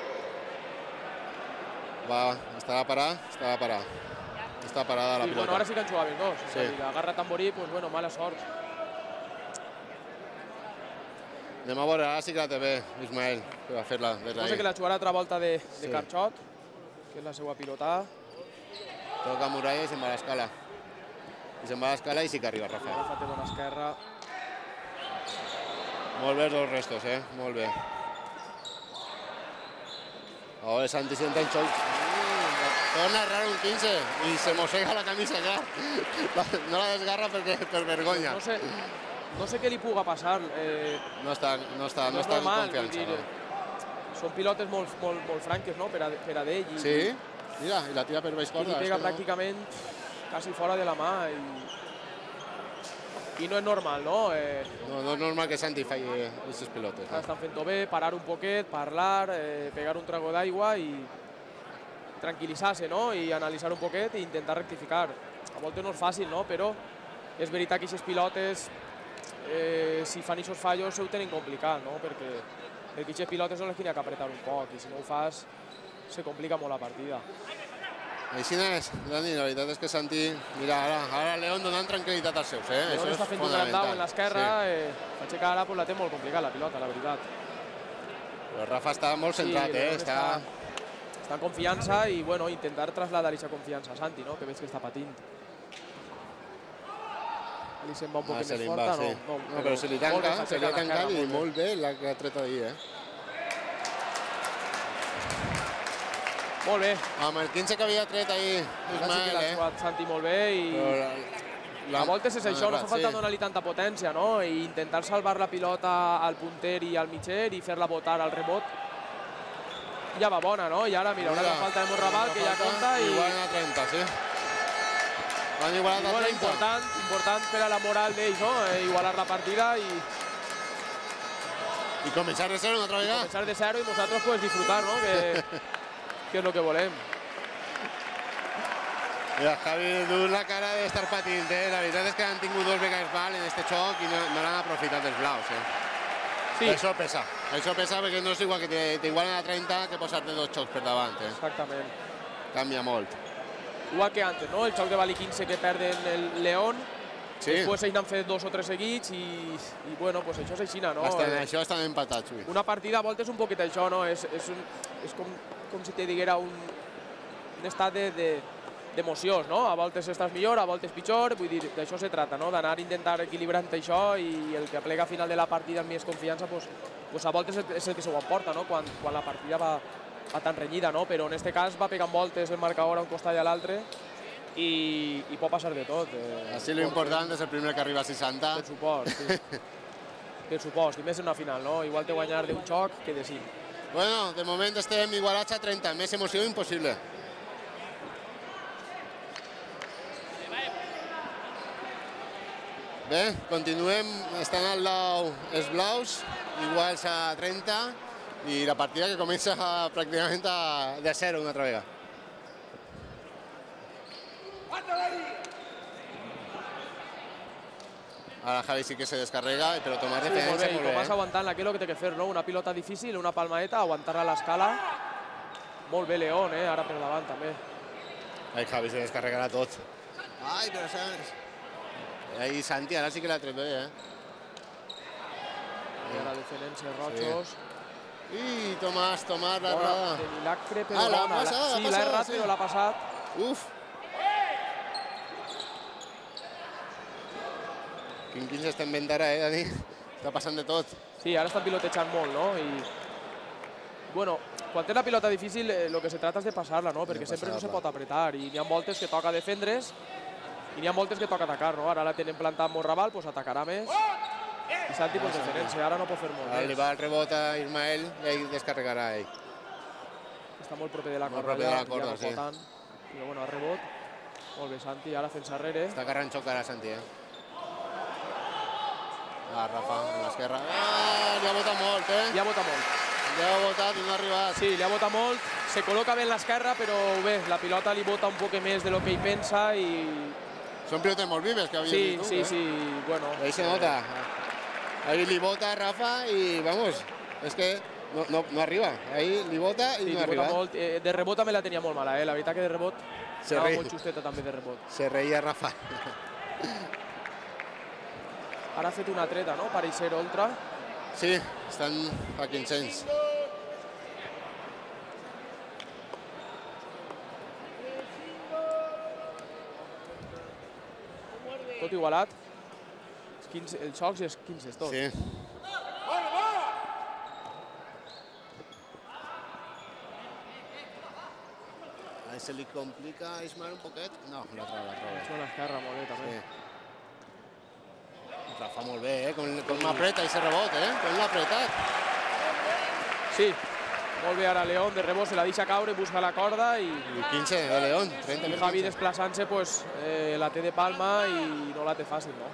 Va, està a parar? Està a parar. Està parada la Sí, pilota. bueno, ara sí que han jugat els dos. Sí. Sí. Agarra Tamborí, pues bueno, mala sort. Anem a veure, ara sí que la té bé, Ismael, que va fer-la des No sé d'ahir. que la jugarà altra volta de, de Sí. Carxot, que és la seva pilota. Toca Muralla i se'n va a l'escala. I se'n va a l'escala i sí que arriba Rafa. Rafa té bona esquerra. Molt bé els dos restos, eh? Molt bé. Ahora Santi sienta en shock. Torna a errar un quince i se mossega la camisa, clar. No la desgarra perquè, per vergonya. No sé, no sé què li puga passar. Eh, No està, no està, no no és està en normal, vull confiança. dir, No. són pilotes molt, molt, molt franques, no?, per a, per a d'ell. I, Sí? Mira, i la tira per baix I corda. li és pega que no. pràcticament quasi fora de la mà. I, i no és normal, no? Eh, No, no és normal que Santi falli aquestes pilotes. No? estan fent-ho bé, parar un poquet, parlar, eh, pegar un trago d'aigua i tranquil·litzar-se, no?, i analitzar un poquet i intentar rectificar. A voltes no és fàcil, no?, però és veritat que aquestes pilotes, eh, si fan aquests fallos, ho tenen complicat, no?, perquè, perquè aquestes pilotes són les que n'hi ha que apretar un poc i si no ho fas, se complica molt la partida. Així és, Dani, la veritat és que Santi... Mira, ara, ara León donant tranquil·litat als seus, eh? León Això està és fent un gran dau en fonamental. l'esquerra, eh, faig que ara pues, la té molt complicada la pilota, la veritat. Sí. Però Rafa està molt centrat, Sí, eh? León Està... està en confiança i bueno, intentar trasladar aquesta confiança a Santi, no? Que veig que està patint. Li se'n va un Ah, poc se més li forta, va, sí. no? No, però se li molt bé, tanca, fa se li ha aixecar tancat l'esquerra, i molt bé la que ha tret ahir, eh? Molt bé. Amb el quinze que havia tret ahir Ara sí que Ismael, l'ha eh? jugat Santi molt bé i Però la- a voltes és això, no fa falta sí. donar-li tanta potència, no? I intentar salvar la pilota al punter i al mitger i fer-la botar al rebot. Ja va bona, no? I ara, mira, una falta de Morraval que ja compta i... Igualen a trenta, sí. Van igualat I a bueno, trenta. important, important per a la moral d'ells, no? Eh, igualar la partida i I començar de zero una altra vegada. començar de zero i nosaltres pues, disfrutar, no? Que, que és el que volem. Mira, Javi du la cara d'estar patint, eh? La veritat és que han tingut dos vegades mal en este xoc i no, no l'han aprofitat els blaus, eh? Sí, Això pesa. Això pesa perquè no és igual que te- t'igualen a trenta que posar-te dos xocs per davant, eh? exactament. Canvia molt. Igual que antes, no? El xoc de Bali quinze que perden el León, Sí, després ells n'han fet dos o tres seguits i, i bueno, pues això és així, no? estan, Eh, això estan empatats, ui. Una partida a voltes un poquet això, no? És, és, un, és com, com si te diguera un, un estat de, de, d'emocions, no? A voltes estàs millor, a voltes pitjor, vull dir, d'això se trata, no? D'anar a intentar equilibrant això i el que aplega a final de la partida amb més confiança, pues, pues a voltes és el que se ho emporta, no? Quan, quan la partida va, va tan renyida, no? Però en este cas va pegant voltes el marcador a un costat i a l'altre i, i pot passar de tot. Eh, Així l'important és el primer que arriba a seixanta. Per supòs, sí. Per supòs, i més en una final, no? Igual té guanyar d'un xoc que de cinc. Bueno, de moment estem igualats a trenta, més emoció impossible. Bé, continuem, estan al dau els blaus, iguals a trenta, i la partida que comença pràcticament a, de zero una altra vegada. Ara Javi sí que se descarrega, però Tomàs Sí, molt defensa bé, i molt bé. Tomàs eh? aguantant-la, que és el que té que fer, no? Una pilota difícil, una palmaeta, aguantar-la a l'escala. Molt bé León, eh? Ara per davant també. Ai, Javi se descarregarà tot. Ai, però saps... Ai, Santi, ara sí que l'ha tret bé, eh? I ara defenent-se Rojos. I Tomàs, Tomàs, l'ha Bona, errada. de milagre, però Ah, l'ha bona. passat, l'ha Sí, l'ha passat, errat, sí. però l'ha passat. Uf! Quin quinze estem vent ara, eh, Dani? Està passant de tot. Sí, ara estan pilotejant molt, no? I... Bueno, quan té la pilota difícil, eh, lo que se trata és de passar-la, no? Perquè sempre no se pot apretar i n'hi ha voltes que toca defendre's i n'hi ha moltes que toca atacar, no? Ara la tenen plantat Morraval, doncs atacarà més. I Santi, doncs, defenent-se, ara no pot fer molt Ara li més. va el rebot a Ismael i ell descarregarà ell. Està molt proper de la Molt corda, proper de la ja, corda, ja no sí. pot tant. Però bueno, a rebot. Molt bé, Santi, ara fent-se arrere. Està agarrant xoc ara, Santi, eh? Ah, Rafa, a l'esquerra. Ah, li ha botat molt, eh? Ja vota molt. Li ha botat i no ha arribat. Sí, li ha votat molt. Se col·loca bé en l'esquerra, però bé, la pilota li vota un poc més de lo que ell pensa i... Són pilotes molt vives que havies Sí, dit tu, sí, eh? sí, bueno. Ahí se nota. Ahí li bota Rafa i, vamos, és que no, no, no arriba. Ahí li bota i Sí, no li arriba. vota molt. Eh, de rebot també la tenia molt mala, eh? La veritat que de rebot Se estava rei- molt justeta també de rebot. Se reia Rafa. Ara ha fet una treta, no? Pareixer ultra. Sí, estan a quinze-cents. Tot igualat. Els xocs i els quinze, tot. Sí. Ahí se li complica a Ismael un poquet. No, la troba, la troba. Això a l'esquerra, molt bé, també. Sí. Rafa molt bé, eh? Com, com m'apreta i se rebot, eh? Com l'ha apretat. Sí, molt bé ara León, de rebot se la deixa caure, busca la corda i... I quinze de León, trenta. I Javi desplaçant-se, pues, eh, la té de palma i no la té fàcil, no?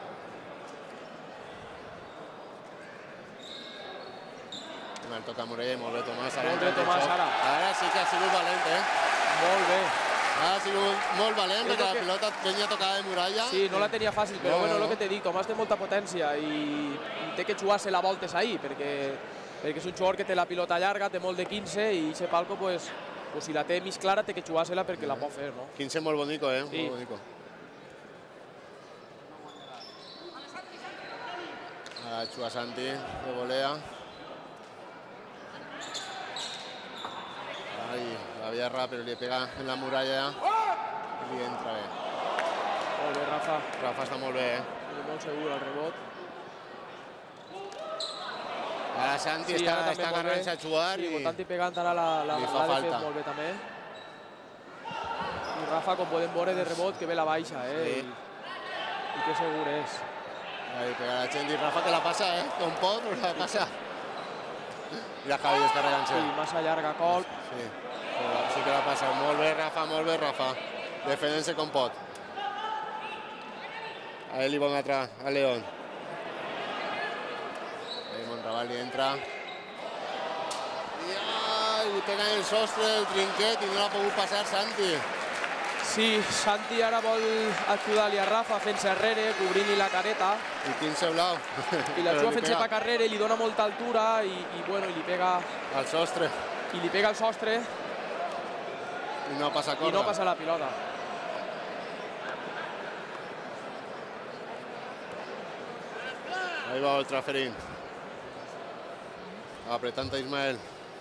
El toca Morell, molt bé Tomàs. Molt bé Tomàs, ara. Ara sí que ha sigut valent, eh? Molt bé. Ha sigut molt valent perquè la pilota venia tocada de muralla. Sí, no la tenia fàcil, però bueno, el que t'he dit, Tomàs té molta potència i té que jugar-se la voltes ahí, perquè és un jugador que té la pilota llarga, té molt de quinze i aquest palco, pues, si la té més clara, té que jugar-se-la perquè la pot fer, no? quinze molt bonico, eh? Sí. Molt bonico. Ara juga Santi, de volea. Ai, l'havia errat, però li pega en la muralla i li entra bé. Molt bé, Rafa. Rafa està molt bé, eh? Molt segur al rebot. Ara Santi està agarrant-se a jugar i... botant i pegant ara l'ha de fer molt bé també. I Rafa, com podem veure, de rebot, que ve la baixa, eh? I que segur és. Ahí pega la gent i Rafa que la passa, eh? Com pot, però la passa. I la Javi descarregant-se. Sí, massa llarga colp. Sí, sí que la passa. Molt bé, Rafa, molt bé, Rafa. Defendent-se com pot. Ahí li va un altre a León. Ahí Monraval li entra. I li pega en el sostre del trinquet i no l'ha pogut passar Santi. Sí, Santi ara vol ajudar-li a Rafa fent-se enrere, cobrint-li la careta. I quinze blau. I la juga fent-se pa carrere, li dona molta altura i, bueno, i li pega... Al sostre. I li pega al sostre. I no passa corda. I no passa la pilota. Ahí va el traferín. Apretant a Ismael.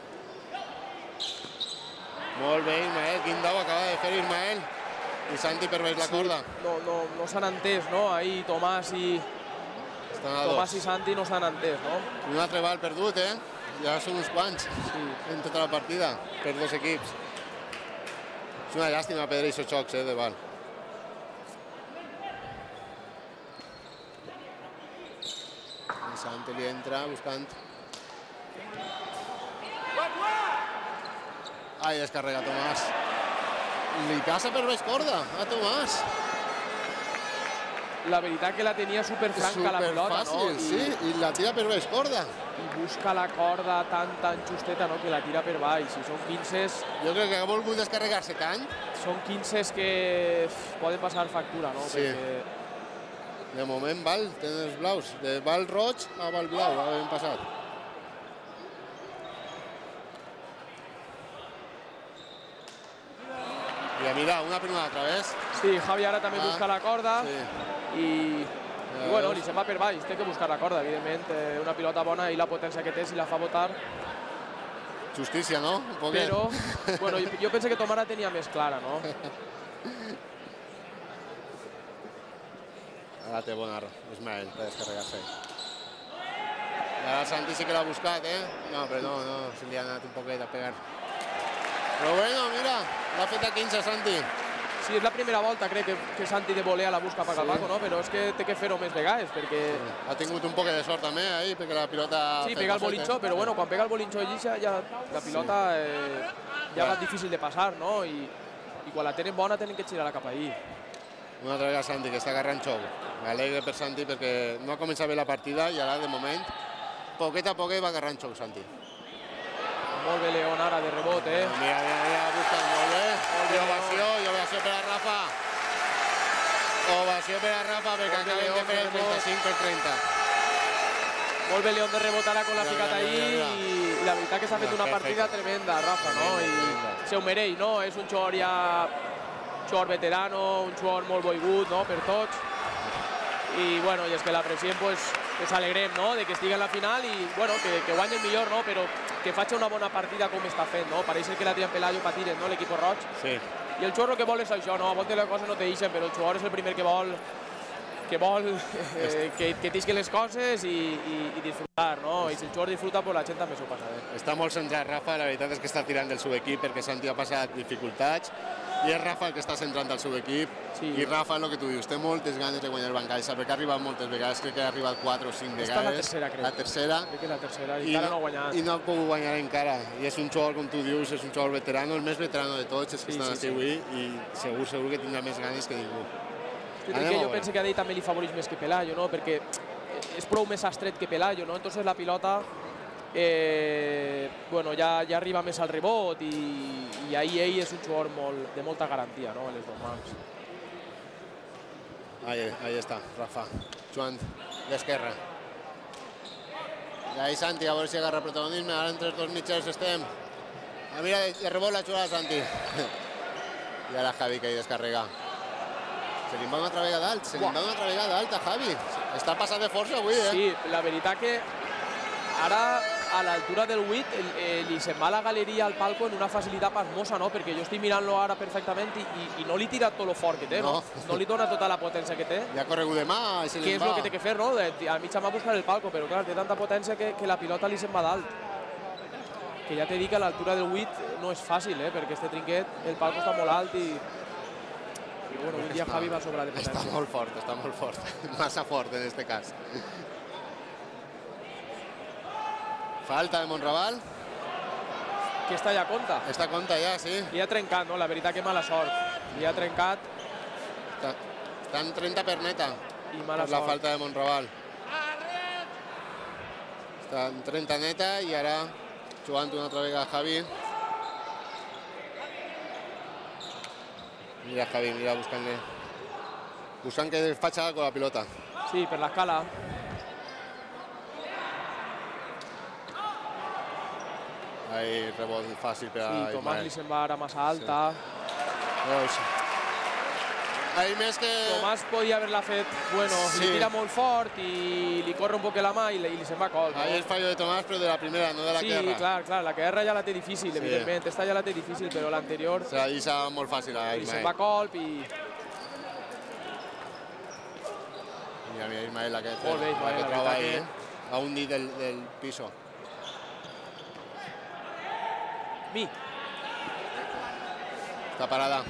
Molt bé, Ismael. Quin dau acaba de fer Ismael. I Santi per baix la corda. No, no, no s'han entès, no? Ahí Tomàs i... Tomàs i Santi no s'han entès, no? Un altre bal perdut, eh? Ja són uns quants en tota la partida, per dos equips. És una llàstima perdre aquests xocs, eh, de bal. Santi li entra buscant... Ai, descarrega Tomàs. Li passa per baix corda a Tomàs. La veritat que la tenia superfranca la pilota, no? Superfàcil, sí, i la tira per baix corda. I busca la corda tan, tan justeta, no?, que la tira per baix. Si són quinze... Jo crec que ha volgut descarregar-se tant. Són quinze que poden passar factura, no? Sí. De moment, val, tenen els blaus. De val roig a val blau, havien passat. I mira, una per una altra, ves? Sí, Javi ara també busca la corda. Sí. I, i bueno, li se'n va per baix, té que buscar la corda, evidentment, una pilota bona i la potència que té si la fa botar. Justícia, no? Un poquet. Però, bueno, jo, jo penso que Tomara tenia més clara, no? Ara té bona Ismael per descarregar-se. I ara Santi sí que l'ha buscat, eh? No, però no, no, se li ha anat un poquet a pegar. Però bueno, mira, l'ha fet a quinze, Santi. Sí, és la primera volta, crec, que, que Santi de volea la busca per Calvaco, no? Però és que té que fer-ho més vegades, perquè... Sí. Ha tingut un poquet de sort també, ahí, perquè la pilota... Sí, pega el bolinxó, però bueno, quan pega el bolinxó llisa, ja la pilota eh, ja va difícil de passar, no? I, i quan la tenen bona tenen que girar-la cap ahí. Una altra vegada Santi, que està agarrant xou. M'alegre per Santi perquè no ha començat bé la partida i ara, de moment, poquet a poquet va agarrant xou, Santi. Molt bé León ara de rebot, eh? Mira, mira, mira, buscant molt bé. I ovació, i ovació per a Rafa. Ovació per a Rafa perquè acabem de fer el trenta-cinc per trenta. Molt bé León de rebot ara con la ficat ahí i la veritat que s'ha fet una partida tremenda, Rafa, no? I se ho mereix, no? És un jugador ja... un jugador veterano, un jugador molt boigut, no? Per tots. I bueno, i és que l'apreciem, pues, ens alegrem, no?, de que estigui en la final i, bueno, que, que guanyi el millor, no?, però que faci una bona partida com està fent, no? Pareix que la Trian Pelayo patires, no?, l'equip roig. Sí. I el xorro que vol és això, no? A voltes les coses no te deixen, però el jugador és el primer que vol que vol eh, que, que tisquen les coses i, i, i disfrutar, no? I si el jugador disfruta, pues la gent també s'ho passa bé. Està molt centrat Rafa, la veritat és que està tirant del seu equip perquè Santi ha passat dificultats i és Rafa el que està centrant el seu equip sí. I Rafa, el que tu dius, té moltes ganes de guanyar el Bancaixa perquè ha arribat moltes vegades, crec que ha arribat quatre o cinc vegades. Està la tercera, crec. La tercera. Crec que la tercera, i, i encara no, no ha guanyat. I no ha pogut guanyar encara. I és un jugador, com tu dius, és un jugador veterano, el més veterano de tots, els que sí, estan sí, aquí sí. Avui, i segur, segur que tindrà més ganes que ningú. Jo crec que jo penso que a ell també li favoreix més que Pelayo, no? Perquè és prou més estret que Pelayo, no? Entonces la pilota eh, bueno, ja, ja arriba més al rebot i, i ahir ell és un jugador molt, de molta garantia, no?, en les dues mans. Ahí, ahí està, Rafa, jugant d'esquerra. I ahí Santi, a veure si agarra protagonisme, ara entre els dos mitjans estem. Ah, mira, de rebot la jugada Santi. I ara Javi que hi descarrega. Se li va una altra vegada dalt, se li va una altra vegada dalt a Javi. Està passant de força avui, eh? Sí, la veritat que ara, a l'altura del vuit, eh, li se'n va la galeria al palco en una facilitat pasmosa, no? Perquè jo estic mirant-lo ara perfectament i, i, i no li tira tot lo fort que té, no? No, no li dona tota la potència que té. Ja ha corregut de mà i se li va. Què és el que té que fer, no? De, a mitja mà buscar el palco, però clar, té tanta potència que, que la pilota li se'n va dalt. Que ja t'he dit que a l'altura del vuit no és fàcil, eh? Perquè este trinquet, el palco està molt alt i... I bueno, avui dia Javi va sobrar de potència. Està molt fort, està molt fort. Massa fort en este cas. Falta de Monraval. Que està ja a compte. Està a compte ja, sí. Li ha trencat, no? La veritat que mala sort. Li ha trencat. Està, està en trenta per neta. I mala per la sort. falta de Monraval. Està en trenta neta i ara jugant una altra vegada Javi. Mira Javi, mira, buscant-le. Buscant que faci algo con la pilota. Sí, per l'escala. Ahí, rebot fàcil per a Ismael. Sí, Tomàs li se'n va ara massa alta. Sí. Ahí més que... Tomàs podia haver-la fet, bueno, sí. Li tira molt fort i li corre un poc la mà i li, i li se'n va col. Ahí el fallo de Tomàs, però de la primera, no de la sí, que erra. Sí, clar, clar, la que erra ja la té difícil, sí. Evidentment. Esta ja la té difícil, però l'anterior... Se la deixa molt fàcil a Ismael. Li se'n va colp i... Mira, mira Ismael, la que, molt bé, Ismael, la que la troba ahí, que... eh? A un dit del, del piso. Mi. Està parada.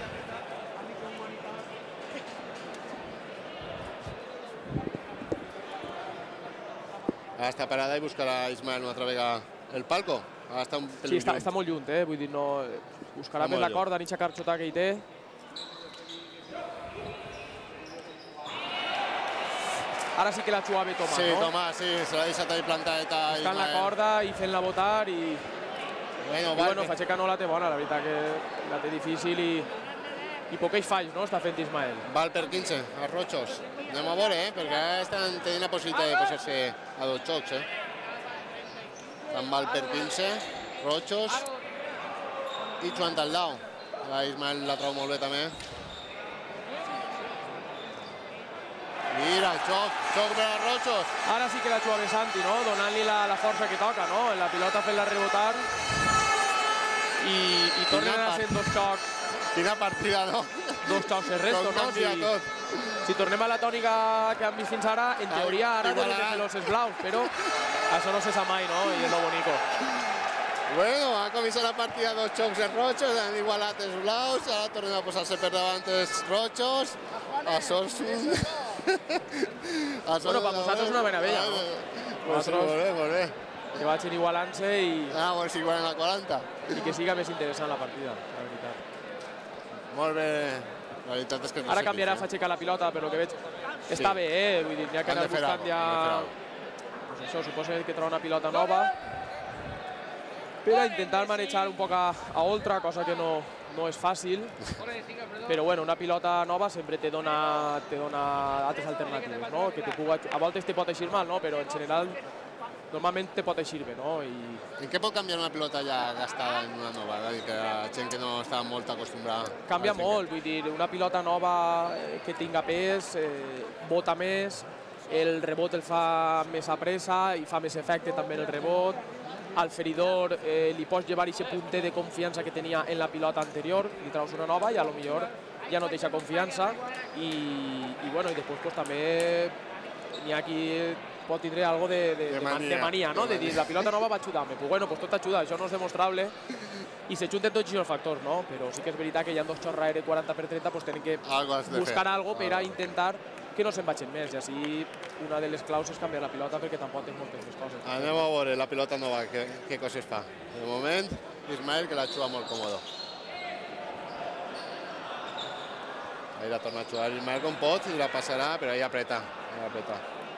Ara està parada i buscarà Ismael una altra vegada el palco. Ara està un sí, està, està molt lluny, eh? Vull dir, no... Buscarà més la corda, ni aixecar xota que hi té. Ara sí que la juga bé Tomàs, sí, no? Sí, Tomàs, sí, se l'ha deixat ahí plantadeta. Buscant la corda i fent-la botar i... Bueno, I bueno, Facheca no la té bona, la veritat que la té difícil i... I poqueix falls, no?, està fent Ismael. Val per quinze, a Rojos. Anem a veure, eh?, perquè ara estan tenint la possibilitat de posar-se a dos xocs, eh. Estan val per quinze, Rojos i Joan Taldao. Ara Ismael la trau molt bé també. Mira, xoc, xoc per a Rojos. Ara sí que la juga bé Santi, no?, donant-li la, la força que toca, no?, la pilota fent-la rebotar i, i tornen a ser dos xocs. Quina partida, no? Dos xocs el resto, no? Si, si tornem a la tònica que hem vist fins ara, en teoria ara tenen que fer los esblaus, però això no se sap mai, no? I és lo bonico. Bueno, ha començat la partida dos xocs en Rojos, han igualat els blaus, ara tornen a posar-se per davant els Rojos. Això és un... Bueno, per nosaltres és una meravella, no? Pues sí, molt bé, molt bé. Que vagin igualant-se i... Ah, a veure si igualen a quaranta. I que siga més interessant la partida, la veritat. Molt bé, la veritat és que... Ara canviarà Facheca la pilota, però el que veig està bé, eh? Vull dir, n'hi ha que anar buscant ja... Pues això, suposo que troba una pilota nova per a intentar manejar un poc a, a Oltra, cosa que no, no és fàcil. Però bueno, una pilota nova sempre te dona, te dona altres alternatives, no? Que te puga, a voltes te pot eixir mal, no? Però en general normalment te pot eixir bé, no? I... En què pot canviar una pilota ja gastada en una nova? És a dir, que la gent que no està molt acostumbrada... Canvia molt, vull dir, una pilota nova que tinga pes, eh, bota més, el rebot el fa més a pressa i fa més efecte també el rebot. Al feridor eh, li pots llevar aquest punter de confiança que tenia en la pilota anterior, li traus una nova i a lo millor ja no deixa confiança i, i, bueno, i després pues, també n'hi ha qui pot tindre algo de, de, de, mania, de mania, no? De, de dir, la pilota nova va ajudar-me. Pues bueno, pues tot ajuda, això no és demostrable i se junten tots els factors, no? Però sí que és veritat que hi ha dos xorra aire quaranta per trenta, pues tenen que buscar algo per a intentar que no se'n vagin més, i així una de les claus és canviar la pilota perquè tampoc tens moltes més coses. Anem a veure la pilota nova, què, què coses fa. De moment, Ismael, que la juga molt còmodo. Ahí la torna a jugar Ismael com pot i la passarà, però ahí apreta. Ahí apreta.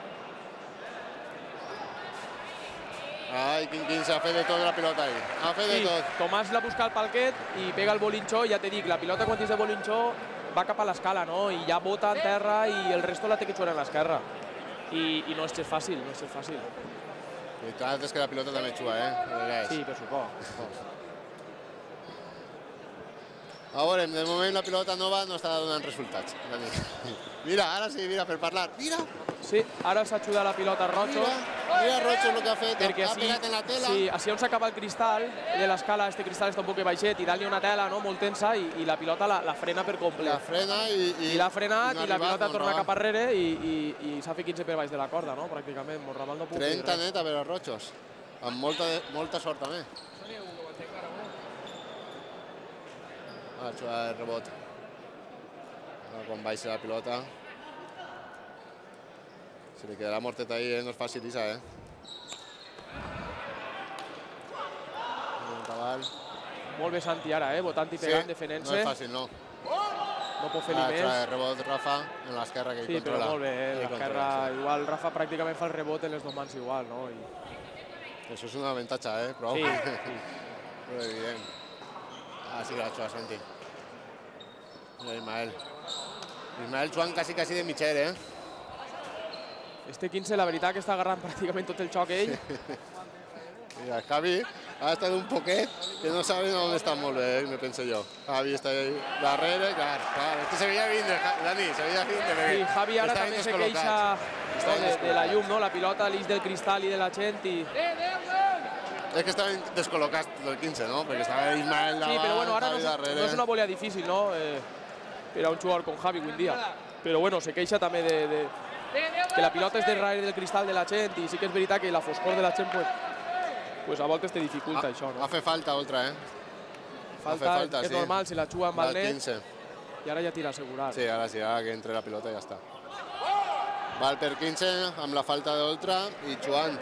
Ai, quin s'ha fet de tot la pilota ahí. Ha fet de sí, tot. Tomàs la busca al palquet i pega el bolinxó, ja te dic, la pilota quan tens de bolinxó va cap a l'escala, no? I ja bota en terra i el resto la té que jugar en l'esquerra. I, I no és fàcil, no és fàcil. I clar, és que la pilota també juga, eh? Sí, per supost. A veure, de moment la pilota nova no està donant resultats. Mira, ara sí, mira, per parlar. Mira! Sí, ara s'ajuda la pilota Rocho. Mira, mira Rocho el que ha fet, perquè ha pegat en la tela. Sí, així on s'acaba el cristal de l'escala, este cristal està un poc baixet i dalt-li una tela no, molt tensa i, i la pilota la, la frena per complet. La frena i... I, I l'ha frenat i, i la pilota no, torna no. cap arrere i, i, i s'ha fet quinze per baix de la corda, no? Pràcticament. Morramal no puc dir trenta net a veure els Rochos, amb molta, molta sort també. Va jugar el rebot. Quan baixa la pilota. Se li quedarà morteta ahí, eh? No és fàcil, Isa, eh? Molt bé Santi ara, eh? Votant i pegant, sí, defenent-se. No és fàcil, no. No pot fer-hi més. El rebot Rafa en l'esquerra que hi sí, controla. Sí, però molt bé, eh? L'esquerra, sí. Igual Rafa pràcticament fa el rebot en les dues mans igual, no? I... Això és un avantatge, eh? Prou. Sí, sí. Però evident. Ah, sí que la juga Santi. Mira Ismael. Ismael jugant quasi, quasi de mitger, eh? Este quinze, la veritat, que està agarrant pràcticament tot el xoc ell. Mira, Javi ha estat un poquet que no saben on està molt bé, eh? Me penso jo. Javi està ahí darrere, clar, clar. És que se veia vindre, Dani, se veia vindre. Sí, Javi ara també se queixa no, de, de la llum, no? La pilota, l'ix del cristal i de la gent i... És que estaven descol·locats del quinze, no? Perquè estava Ismael davant, sí, però bueno, ara Javi no, darrere. No és una volea difícil, no? Eh, per a un jugador com Javi avui en dia. Però bueno, se queixa també de, de que la pilota és darrere del cristal de la gent i sí que és veritat que la foscor de la gent pues, pues a voltes te dificulta ha, això, no? Ha fet falta altra, eh? Falta, falta és sí. Normal, si la juga amb el net i ara ja tira a assegurar. Sí, ara sí, ara que entre la pilota ja està. Val per quinze amb la falta d'Oltra i jugant.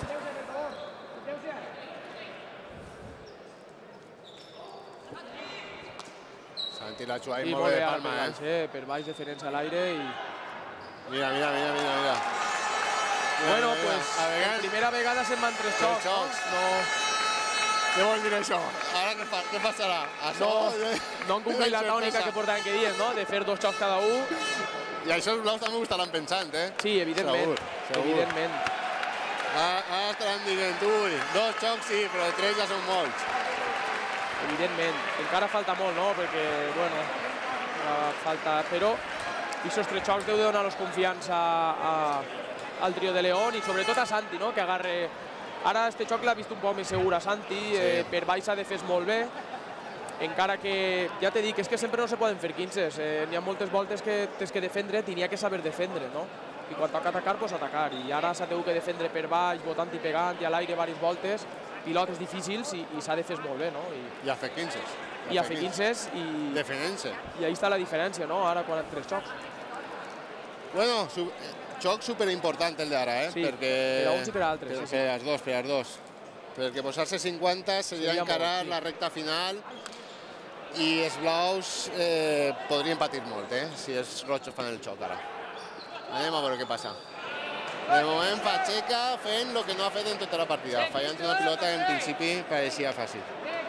Santi la juga i molt bé de palma, eh? Sí, per baix defenent-se a l'aire i... Mira, mira, mira, mira, mira. Bueno, mira, pues, mira. Per primera vegada se'n van tres xocs, xocs. No... Què vol dir això? Ara què, fa, què passarà? Això... No, no han complit la tònica que portaven que dies, no? De fer dos xocs cada un. I això els blaus també ho estaran pensant, eh? Sí, evidentment. Segur, segur. Evidentment. Ara estaran dient, ui, dos xocs sí, però tres ja són molts. Evidentment. Encara falta molt, no? Perquè, bueno, falta... Però aquests tres xocs deu de donar-los confiança a, al trio de León i sobretot a Santi, no? Que agarre... Ara este xoc l'ha vist un poc més segur a Santi, sí. eh, per baix s'ha de fer molt bé, encara que, ja t'he dit, és que sempre no se poden fer quinze, eh, n'hi ha moltes voltes que tens que defendre, tenia que saber defendre, no? I quan toca atacar, doncs atacar, i ara s'ha tingut que defendre per baix, botant i pegant, i a l'aire diverses voltes, pilotes difícils, i, i s'ha de fer molt bé, no? I, I a fer quinze. I a fer quinze, i... Defenent-se. I ahí està la diferència, no? Ara quan han tres xocs. Bueno, su... xoc superimportant el d'ara, eh? Sí, perquè... per a uns i per a altres. Per, sí, sí. per als dos, per als dos. Perquè posar-se cinquanta seria, seria encarar molt, sí. La recta final i els blaus eh, podrien patir molt, eh? Si els rojos fan el xoc ara. Anem a veure què passa. De moment Pacheca fent el que no ha fet en tota la partida, fallant una pilota que en principi pareixia fàcil.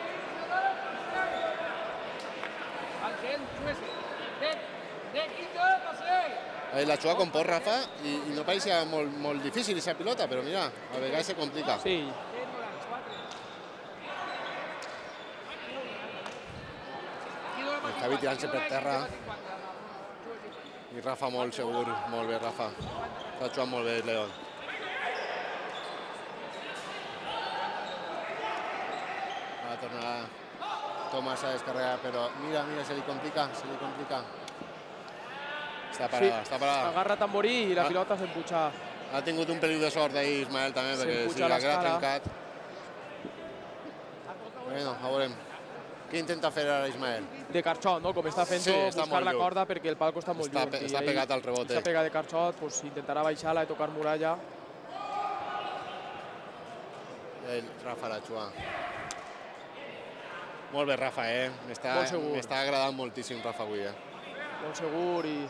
La juga com pot Rafa i, i no pareixia molt, molt difícil aquesta pilota, però mira, a vegades se complica. Sí. El Javi tirant-se per terra i Rafa molt segur, molt bé Rafa. Està jugant molt bé, León. Va tornar Tomàs a descarregar, però mira, mira, se li complica, se li complica. Està parada, està parada. Agarra Tamborí i la pilota s'empuja. Ha tingut un període de sort d'ahir Ismael també, perquè si l'haguera trencat... Bueno, a veurem. Què intenta fer ara Ismael? De Carxot, no? Com està fent-ho, buscar la corda perquè el palco està molt lluny. Està pegat al rebote. Està pegat de Carxot, intentarà baixar-la i tocar muralla. Rafa la juga. Molt bé, Rafa, eh? M'està agradant moltíssim, Rafa, avui, eh? Molt segur i...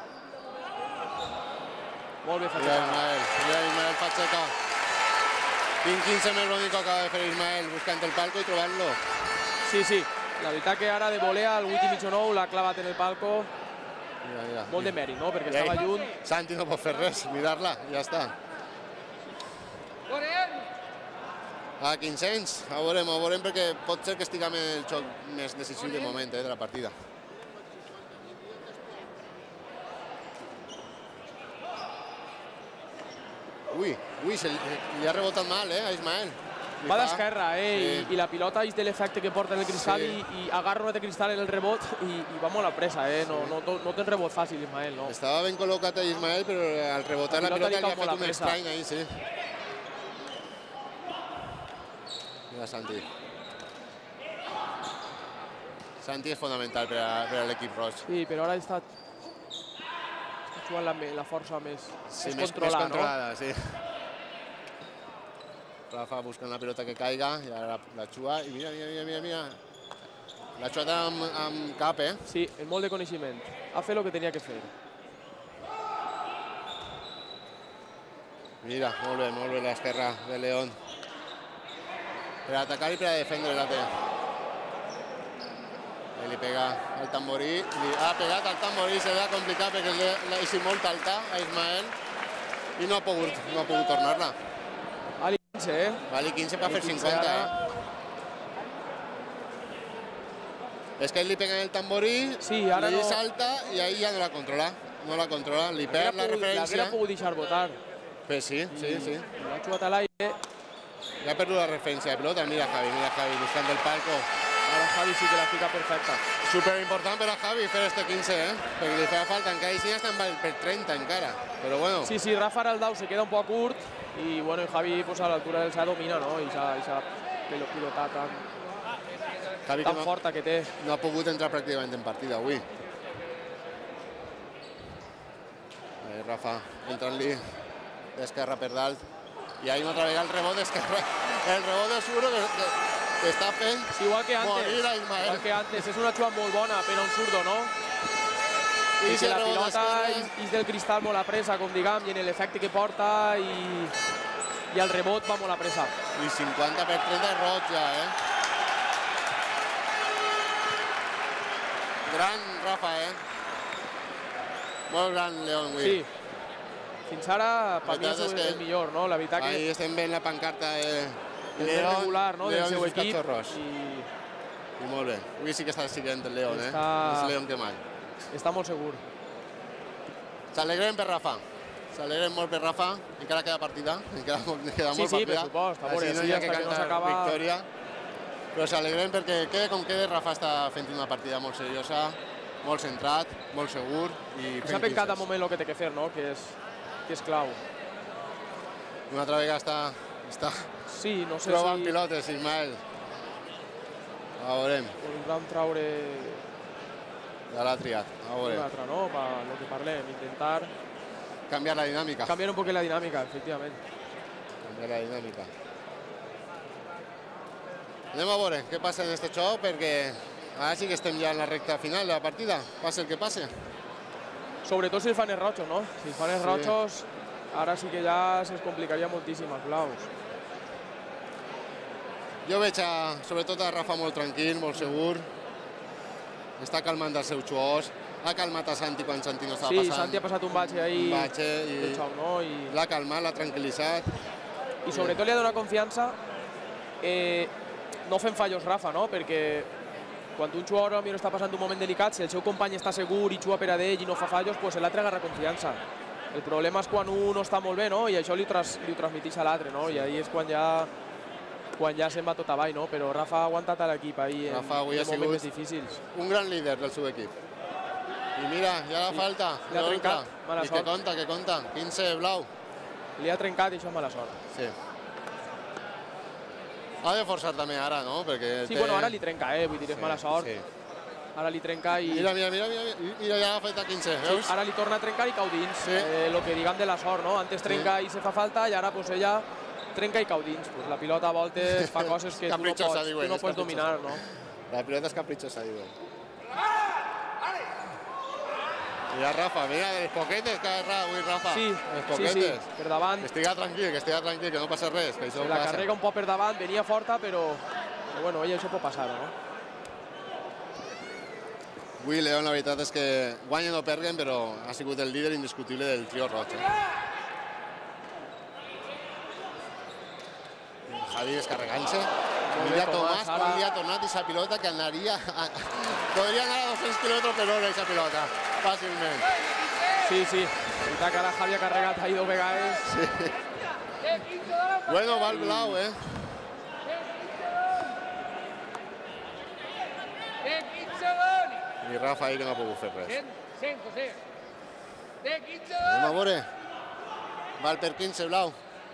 Molt bé, Fatxeta. Mira Ismael, mira Ismael Fatxeta. vint quinze més l'únic que acaba de fer Ismael, buscant el palco i trobant-lo. Sí, sí. La veritat que ara de volea, al vuit i mig o nou, l'ha clavat en el palco. Mira, mira. Molt de mèrit, no? Perquè estava lluny. Santi no pot fer res, mirar-la, ja està. A quinze-cents, a veurem, a veurem, perquè pot ser que estiguem en el xoc més decisiu de moment, eh, de la partida. Ui, ui, li ha rebotat mal, eh, a Ismael. Va d'esquerra, eh, i la pilota és de l'efecte que porta en el cristal i agarra un altre cristal en el rebot i va molt a pressa, eh, no té un rebot fàcil, Ismael, no. Estava ben col·locat a Ismael, però al rebotar la pilota li ha fet un estrany ahí, sí. Mira Santi. Santi és fonamental per a l'equip roig. Sí, però ara està jugant la força més controlada, sí. Rafa buscant la pilota que caiga i ara la juga i mira, mira, mira, mira. L'ha jugat amb cap, eh? Sí, amb molt de coneixement. Ha fet el que tenia que fer. Mira, molt bé, molt bé l'esquerra de León. Per atacar i per a defendre la té. Li pega el Tamborí. Ha pegat el Tamborí, se li ha complicat perquè l'ha deixat molt alta a Ismael i no ha pogut tornar-la. Vali quinze, eh? Vali quinze per fer cinquanta, eh? És que ell li pega el Tamborí, li salta i ahí ja no la controla. No la controla, li perd la referència. L'hauria pogut deixar votar. Pues sí, sí, sí. L'ha jugat a l'aire. Ja ha perdut la referència de pilota. Mira Javi, mira Javi, buscant el palco. Ara Javi sí que la fica perfecta. Superimportant per a Javi fer este quinze, eh? Perquè li feia falta, encara així estan per trenta encara. Però bueno. Sí, sí, Rafa ara el dau se queda un poc curt i bueno, i Javi pues, a l'altura del sa domina, no? I s'ha pilotat tan, tan no, forta que té. No ha pogut entrar pràcticament en partida avui. Eh, Rafa entrant-li d'esquerra per dalt. I ahí una altra vegada el rebot d'esquerra. El rebot de Suro que, que, que està fent sí, igual que antes, morir a Ismael. Igual que antes. És una jugada molt bona per a un zurdo, no? I, I si la pilota és del cristal molt a pressa, com diguem, i en l'efecte que porta i, i el rebot va molt a pressa. I cinquanta per trenta és roig ja, eh? Gran Rafa, eh? Molt gran León avui. Sí. Fins ara, per mi és el millor, no? La veritat que... Ahí estem veient la pancarta de León, regular, no? Del seu equip. I molt bé. Avui sí que està siguent el León, eh? És León que mai. Està molt segur. S'alegrem per Rafa. S'alegrem molt per Rafa. Encara queda partida. Encara queda molt partida. Sí, sí, per supost. Així no hi ha que cantar victòria. Però s'alegrem perquè quede com quede, Rafa està fent una partida molt seriosa, molt centrat, molt segur. Sap en cada moment el que té que fer, no? Que és que és clau. Una altra vegada està, està sí, no sé trobant si... pilotes, Ismael. A veurem. Podríem traure... Ja l'ha triat, a veurem. Una altra, no? Per el que parlem, intentar... Canviar la dinàmica. Canviar un poc la dinàmica, efectivament. Canviar la dinàmica. Anem a veure què passa en este xoc, perquè ara sí que estem ja en la recta final de la partida. Passa el que passe. Sobretot si els fan els rojos, no? Si els fan els rojos, ara sí que ja se'ls complicaria moltíssim els blaus. Jo veig, sobretot, a Rafa molt tranquil, molt segur. Està calmant els seus jugadors. Ha calmat a Santi quan Santi no estava passant. Sí, Santi ha passat un batxe ahí. Un batxe i l'ha calmat, l'ha tranquil·litzat. I sobretot li ha donat confiança no fent fallos Rafa, no? Perquè quan un jugador està passant un moment delicat, si el seu company està segur i juga per a d'ell i no fa fallos, doncs l'altre agarra confiança. El problema és quan un no està molt bé, no? I això li, tras, li ho transmiteix a l'altre, no? I ahí és quan ja, quan ja se'n va tot avall, no? Però Rafa ha aguantat a l'equip ahir en, en moments més difícils. Un gran líder del seu equip. I mira, ja la sí. falta. Li ha trencat, mala I sort. que compta, que compta. quinze, blau. Li ha trencat i això és mala sort. Sí. Ha de forçar també ara, no? Perquè sí, té... bueno, ara li trenca, eh? Vull dir, és sí, mala sort. Sí. Ara li trenca i... Mira, mira, mira, mira, mira ja ha fet a quinze, veus? Sí, ara li torna a trencar i cau dins. Sí. Eh, lo que diguem de la sort, no? Antes trenca sí. i se fa falta i ara pues, ella trenca i cau dins. Pues, la pilota a voltes fa coses que tu no pots, tu no pots dominar, no? La pilota és capritxosa, diuen. Mira, Rafa, mira, els poquetes que agarra avui, Rafa. Sí, sí, sí, per davant. Que estiga tranquil, que estiga tranquil, que no passa res. Que Se la passa. Carrega un poc per davant, venia forta, però... però bueno, ella això pot passar, no? Avui, León, la veritat és que guanyen o perden, però ha sigut el líder indiscutible del trio roig. Eh? Javi descarregant-se. Mira Tomàs, quan li ha tornat aquesta pilota que anaria... A... Podria anar a dos-cents quilòmetres per hora aquesta pilota, fàcilment. Sí, sí. Veritat que ara Javi ha carregat ahí dos vegades. Sí. Bueno, va el blau, eh? I Rafa ahir no ha pogut fer res. Anem a veure. Val per quinze, blau.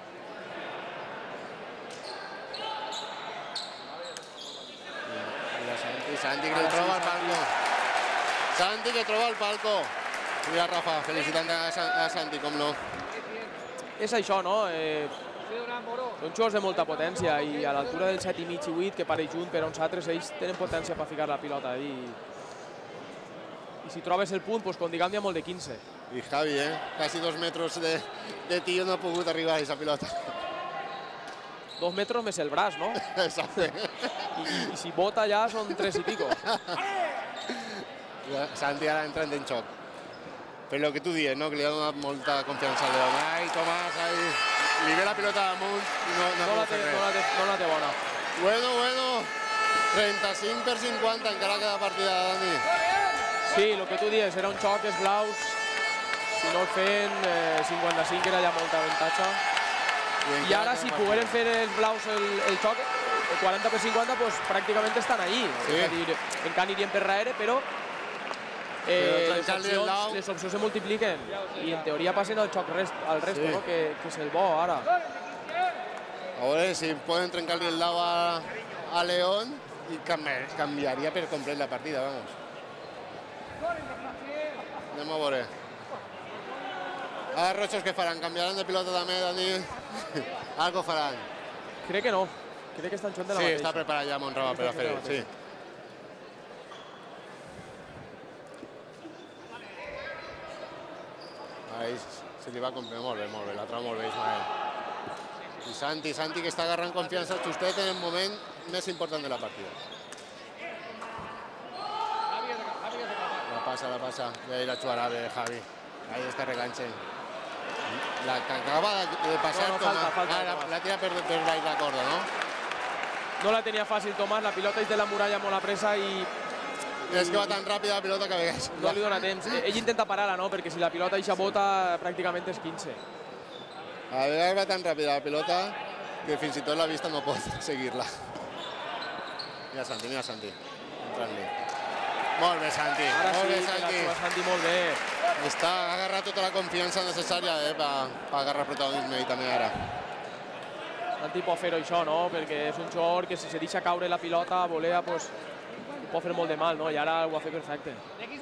Santi que troba el palco. Santi que troba el palco. Mira, Rafa, felicitant a Santi, com no. És això, no? Eh, són jugadors de molta potència i a l'altura del set i mig i vuit, que pareix junt per uns altres, ells tenen potència per ficar la pilota ahí. I si trobes el punt, doncs, com diguem, hi ha molt de quinze. I Javi, eh? Quasi dos metres de, de tio no ha pogut arribar a aquesta pilota. Dos metros més el braç, no? Exacte. I, i si bota ja són tres i pico. Santi ara entrant en xoc. Per lo que tu dius, no? Que li ha donat molta confiança al León. Ai, Tomàs, ai... Li ve la pilota damunt i no, no, no, la té, no, la té, no la té bona. Bueno, bueno. trenta-cinc per cinquanta, encara queda partida, Dani. Sí, el que tu dius, era un xoc, els blaus. Si no el feien, eh, cinquanta-cinc era ja molta avantatge. I ara, si pogueren fer els blaus el, el xoc, el quaranta per cinquanta, pues, pràcticament estan ahí. Sí. És a dir, encara anirien per darrere, però, eh, les, opcions, les opcions se multipliquen. I en teoria passen al xoc rest, al resto, sí. No? que, que és el bo ara. A veure si poden trencar-li el lau a, a León i canviar, canviaria per complet la partida, vamos. Anem a veure. Ara Rochos què faran? Canviaran de pilota també, Dani? Algo faran? Crec que no. Crec que estan jugant de la sí, mateixa. Sí, està preparat ja Montrava per a fer-ho, sí. Ahí se li va complir molt bé, molt bé, l'altre molt bé, Ismael. I Santi, Santi que està agarrant confiança justet en el moment més important de la partida. La passa, la passa, ja la jugarà bé, Javi. Ahí descarregant-se. La que acaba de passar no, no, Tomàs. Falta, falta, ah, la, la tira per, per baix la corda, no? No la tenia fàcil Tomàs, la pilota és de la muralla molt a pressa i... I és que va tan ràpida la pilota que vegués. No li dona temps. Ell intenta parar-la, no? Perquè si la pilota eixa bota, pràcticament és quinze. A vegades va tan ràpida la pilota que fins i tot la vista no pot seguir-la. Mira Santi, mira Santi. Entrant-li. Molt bé, Santi. Ara molt sí, bé, Santi. la Santi molt bé. Està agarrat tota la confiança necessària eh, per, per agarrar protagonisme i també ara. Santi pot fer això, no? Perquè és un jugador que si se deixa caure la pilota a volea, pues, pot fer molt de mal, no? I ara ho ha fet perfecte.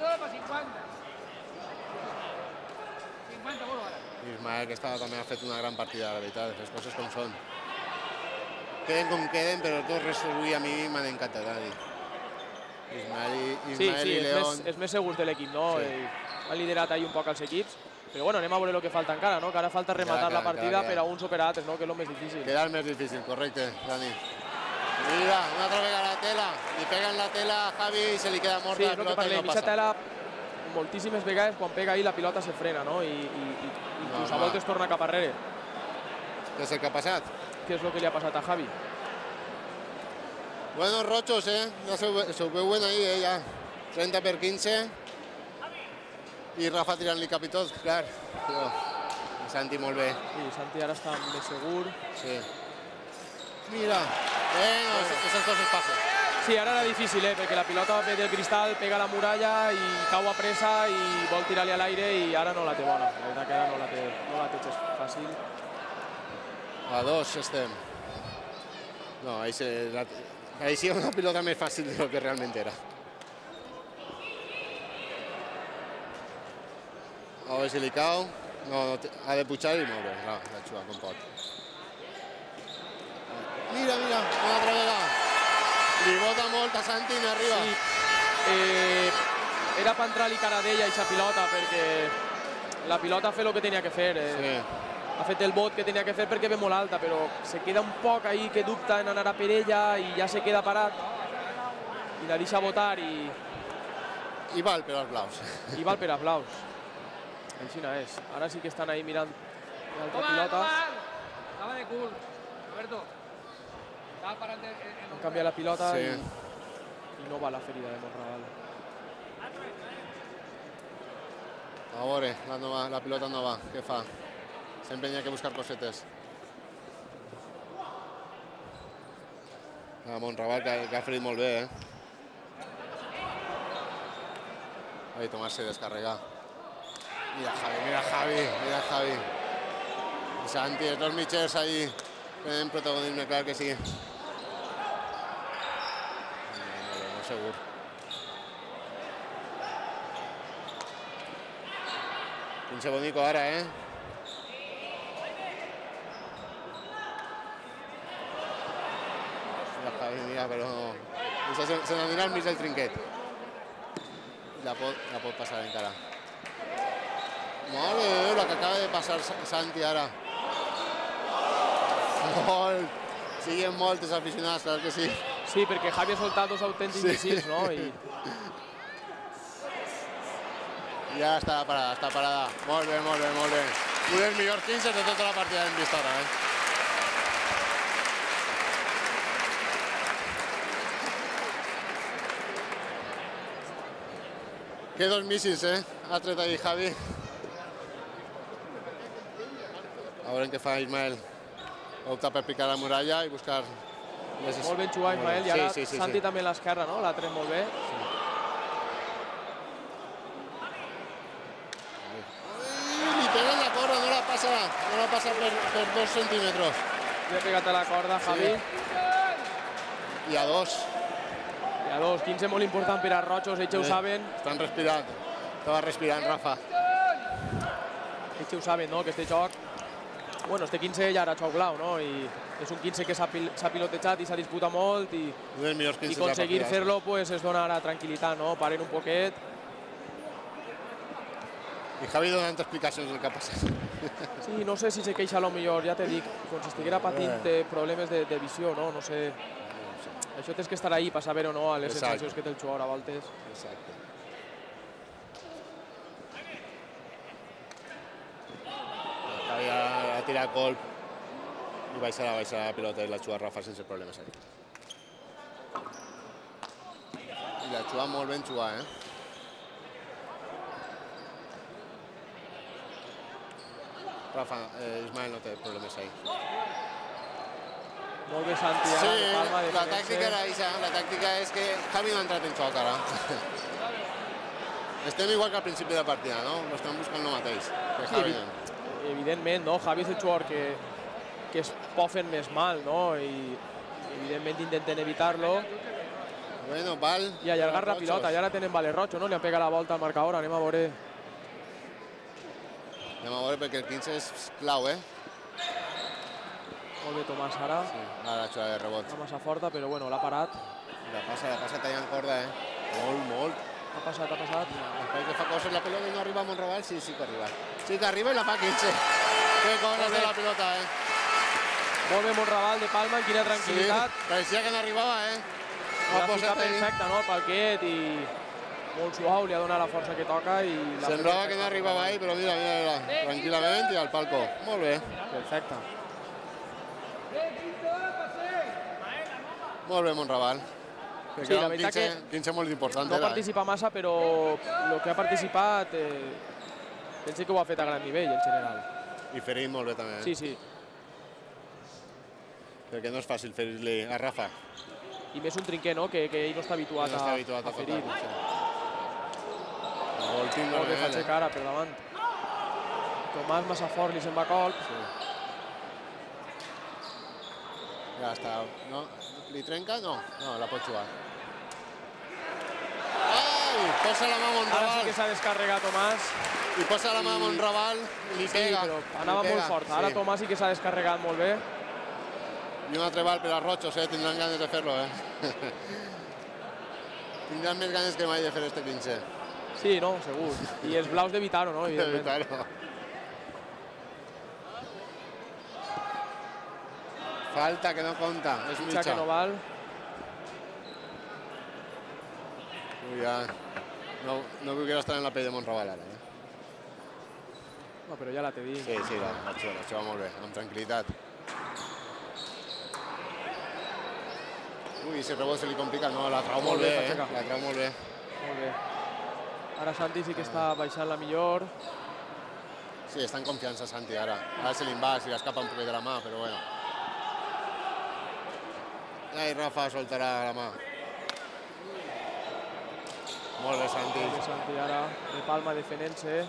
Ismael, que estava, també ha fet una gran partida, la veritat, les coses com són. Queden com queden, però tots res avui a mi m'han encantat, Dani. Ismael i, Ismael sí, sí, i León... Sí, és, és més segurs de l'equip, no? Sí. Ha liderat ahí un poc els equips. Però bueno, anem a veure el que falta encara, no? Que ara falta rematar la partida per a uns o per a altres, no? Que és el més difícil. Queda el més difícil, correcte, Dani. Mira, una altra vegada la tela. Li pega en la tela a Javi i se li queda morta sí, la pilota parlem, i no passa. Tela, moltíssimes vegades, quan pega ahí, la pilota se frena, no? I, i, i inclús no, a voltes torna cap arrere. Què és el que ha passat? Què és el que li ha passat a Javi? Bueno, Rochos, eh? Ja se ho veuen ahí, eh? Ja. trenta per quinze. I Rafa tirant-li cap i tot, clar. Però Santi molt bé. Sí, Santi ara està més segur. Sí. Mira. Eh, no, aquestes coses passen. Sí, ara era difícil, eh, perquè la pilota ve del cristal, pega a la muralla i cau a pressa i vol tirar-li a l'aire i ara no la té bona. La veritat que ara no la té, no la té gens fàcil. A dos estem. No, ahí, se, la, ahí sí una pilota més fàcil de lo que realment era. A veure si li cau. No, no ha de pujar i molt bé. No, la juga com pot. Mira, mira, una altra vegada. Li bota molt a Santi i n'arriba. Sí. Eh, era per entrar-li cara d'ella aquesta pilota, perquè la pilota ha fet el que tenia que fer. Eh. Sí. Ha fet el bot que tenia que fer perquè ve molt alta, però se queda un poc ahí que dubta en anar a per ella i ja se queda parat. I la deixa botar i... I val per als blaus. I val per als blaus. Així no és. Ara sí que estan ahí mirant l'altra pilota. Estava de cul, Roberto. Estava parant de... Han canviat la pilota Sí. i, i no va la ferida de Mondragal. A veure, la, nova, la pilota no va. Què fa? Sempre hi ha que buscar cosetes. Ah, Mondragal, que, que ha ferit molt bé, eh? Ahí, Tomàs se descarrega. Mira Javi, mira Javi, mira Javi. Y Santi, els dos mitgers ahí tenen protagonisme, clar que sí. No, no, no segur. quinze bonico ara, eh? Mira Javi, mira, però no. Se, se n'anirà al mig del trinquet. La pot, la pot passar encara. Molt bé, la que acaba de passar Santi ara. Molt. Siguen moltes aficionats, clar que sí. Sí, perquè Javi ha soltat dos autèntics Sí. missiles, no? I Ja està parada, està parada. Molt bé, molt bé, molt bé. Un dels millors quinze de tota la partida que hem vist ara, eh? Que dos míssils, eh? Ha tret ahí Javi. A veure què fa Ismael. Opta per picar la muralla i buscar... Les... molt ben jugat Ismael, i ara sí, sí, sí, Santi sí. també a l'esquerra, no? L'ha tret molt bé. Li pega en la corda, no la passa, no la passa per, per dos centímetres. Li ha pegat a la corda Javi. I a dos. I a dos, quinze molt important per a Rojos, ells ho saben. Estan respirant. Estava respirant Rafa. Ells ho saben, no? Que este joc... Bueno, este quinze ja era xoc blau, no? I és un quinze que s'ha pil pilotejat i s'ha disputat molt i, i aconseguir fer-lo pues, es dona ara tranquil·litat, no? Paren un poquet. I Javi donant explicacions del que ha passat. Sí, no sé si se queixa a lo millor, ja te dic, com si estiguera patint eh, problemes de, de visió, no? No sé. Això tens que estar ahí per saber o no a les Exacte. sensacions que té el jugador a voltes. Exacte. Javi ha, ha tirat colp i baixa la, baixa la pilota i la juga Rafa sense problemes. I la juga molt ben jugat, eh? Rafa, eh, Ismael no té problemes ahí. Molt bé Santi, ara, Sí, de palma, de la tàctica era això, la tàctica és que Javi no ha entrat en xoc ara. Estem igual que al principi de la partida, no? No estem buscant el mateix. Que Javi no. Evidentment, no? Javi és el jugador que, que es pot fer més mal, no? I evidentment intenten evitar-lo. Bueno, val. I allargar la pilota, i ara tenen Vale Rojo, no? Li han pegat la volta al marcador, anem a veure. Anem a veure perquè el quinze és clau, eh? Molt bé Tomàs ara. Sí, ara la jugada de rebot. La massa forta, però bueno, l'ha parat. La passa, la passa tallant corda, eh? Molt, molt. Ha passat, ha passat. Després que fa coses la pilota i no arriba a Montraval, sí, sí que arriba. Sí que arriba i la fa quinze. Que coses de la pilota, eh? Molt bé Montraval de Palma, quina tranquil·litat. Sí, pareixia que no arribava, eh? La fica perfecta, no? Pel quet i molt suau, li ha donat la força que toca i... Semblava que no arribava ahí, però mira, mira, mira, tranquil·lament i al palco. Molt bé. Perfecte. Molt bé, Montraval. Sí, la veritat que quinze molt important. no participa massa, però el que ha participat eh, penso que ho ha fet a gran nivell en general. I ferit molt bé també. Sí, sí. Perquè no és fàcil ferir-li a Rafa. I més un trinquer, no? Que, que ell no està habituat, no està habituat a, a ferir. Molt bé fa aixecar ara per davant. Tomàs massa fort, li se'n va colp. Sí. Ja està. No? Li trenca? No, no, la pot jugar. Ai! Posa la mà a Monraval. Ara sí que s'ha descarregat Tomàs. I posa la mà a Monraval i li pega. Sí, però anava molt fort. Ara Tomàs sí que s'ha descarregat molt bé. I un altre bal per a Rochos, eh? Tindran ganes de fer-lo, eh? Tindran més ganes que mai de fer este quinze. Sí, no, segur. I els blaus d'evitar-ho, no? D'evitar-ho. Falta que no compta, és mitja. Que no val. Ui, ja. No, no vull estar en la pell de Monraval ara, eh? No, però ja la té dit. Sí, sí, la, la xuva, la xuva molt bé, amb tranquil·litat. Ui, si rebot se li complica, no, la trau molt bé, eh? La trau molt bé. Molt bé. Ara Santi sí que està baixant la millor. Sí, està en confiança Santi ara. Ara se li va, si l'escapa un poc de la mà, però bueno. Ai, Rafa soltarà la mà. Molt bé, Santi. Molt bé, Santi, ara de palma defenent-se.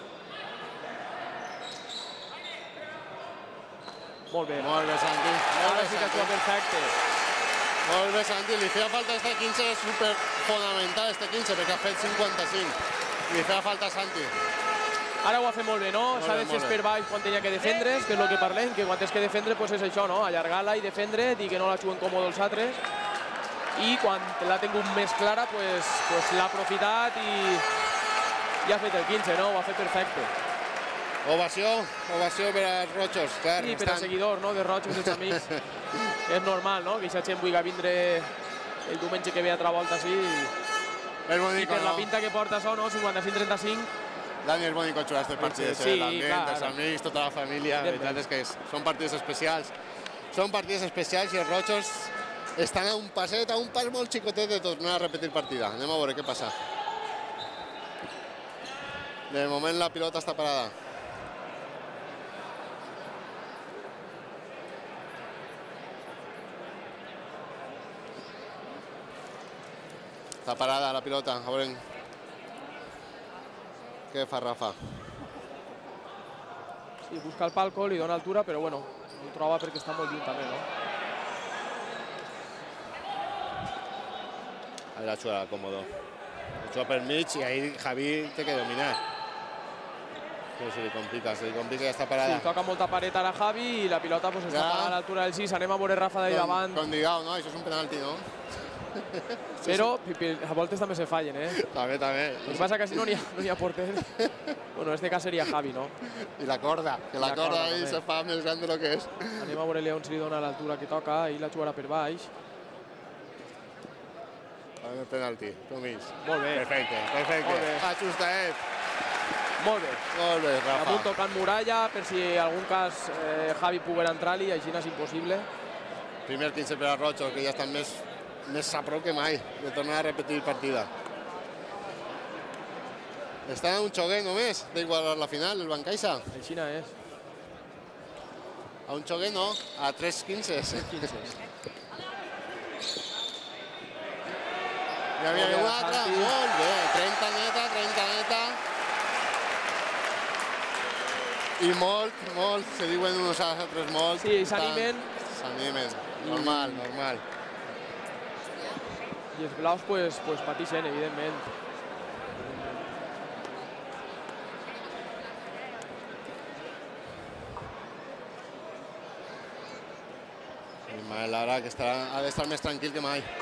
Molt bé. Molt bé, Santi. Ara sí que actua perfecte. Molt bé, Santi. Li feia falta este quinze, és super fonamental este quinze, perquè ha fet cinquanta-cinc. Li feia falta a Santi. Ara ho ha fet molt bé, no? S'ha de fer per baix quan tenia que defendre's, que és el que parlem, que quan tens que defendre pues és això, no? Allargar-la i defendre, dir que no la juguen còmode els altres. I quan l'ha tingut més clara, pues, pues l'ha aprofitat i, i ha fet el quinze, no? Ho ha fet perfecte. Ovació, ovació per als Rochos. Clar, sí, per al seguidor, no? De Rochos, els amics. És normal, no? Que aquesta gent vulgui vindre el diumenge que ve a altra volta així. És bonic, I per no? la pinta que porta això, no? cinquanta-cinc trenta-cinc. Dani, és bonic jugar aquests partits, sí, eh? L'ambient, els clar. amics, tota la família. La veritat és que és, són partits especials. Són partits especials i els Rochos estan a un passet, a un pas molt xicotet de tornar a repetir partida. Anem a veure què passa. De moment la pilota està parada. Està parada la pilota, a veure què fa Rafa. Sí, busca el palco, li dona altura, però bueno, no ho troba perquè està molt lluny també, no? Ahí la juga cómodo. La juga per mig i ahí Javi té que dominar. Però se li complica, se li complica i ja està parada. Sí, toca molta paret ara Javi i la pilota pues, està ja a l'altura del sis. Anem a veure Rafa d'ahir davant. Com digueu, no? Això és un penalti, no? Però a voltes també se fallen, eh? També, també. El que passa que si no n'hi ha, no hi ha porter. Bueno, en este cas seria Javi, no? I la corda, que la, la corda ahí se fa més gran de lo que és. Anem a veure León si li dona l'altura que toca i la jugarà per baix. El penalti, tu mig. Molt bé. Perfecte, perfecte. Molt bé. Ajustaet. Molt bé. Molt bé, Rafa. Amunt tocant muralla per si en algun cas eh, Javi poguera entrar-li, així no és impossible. Primer quinze per a Rochos, que ja estan més, més a prop que mai de tornar a repetir partida. Estan a un xoguet només d'igualar la final, el Bancaixa. Així no és. A un xoguet no, a tres quinze. Hi havia un altre, molt bé, trenta neta, trenta neta. I molt, molt, se diuen uns altres molt. Sí, s'animen. S'animen, normal, normal. I els blaus, pues, pues patixen, evidentment. Ismael ara que estarà, ha d'estar més tranquil que mai.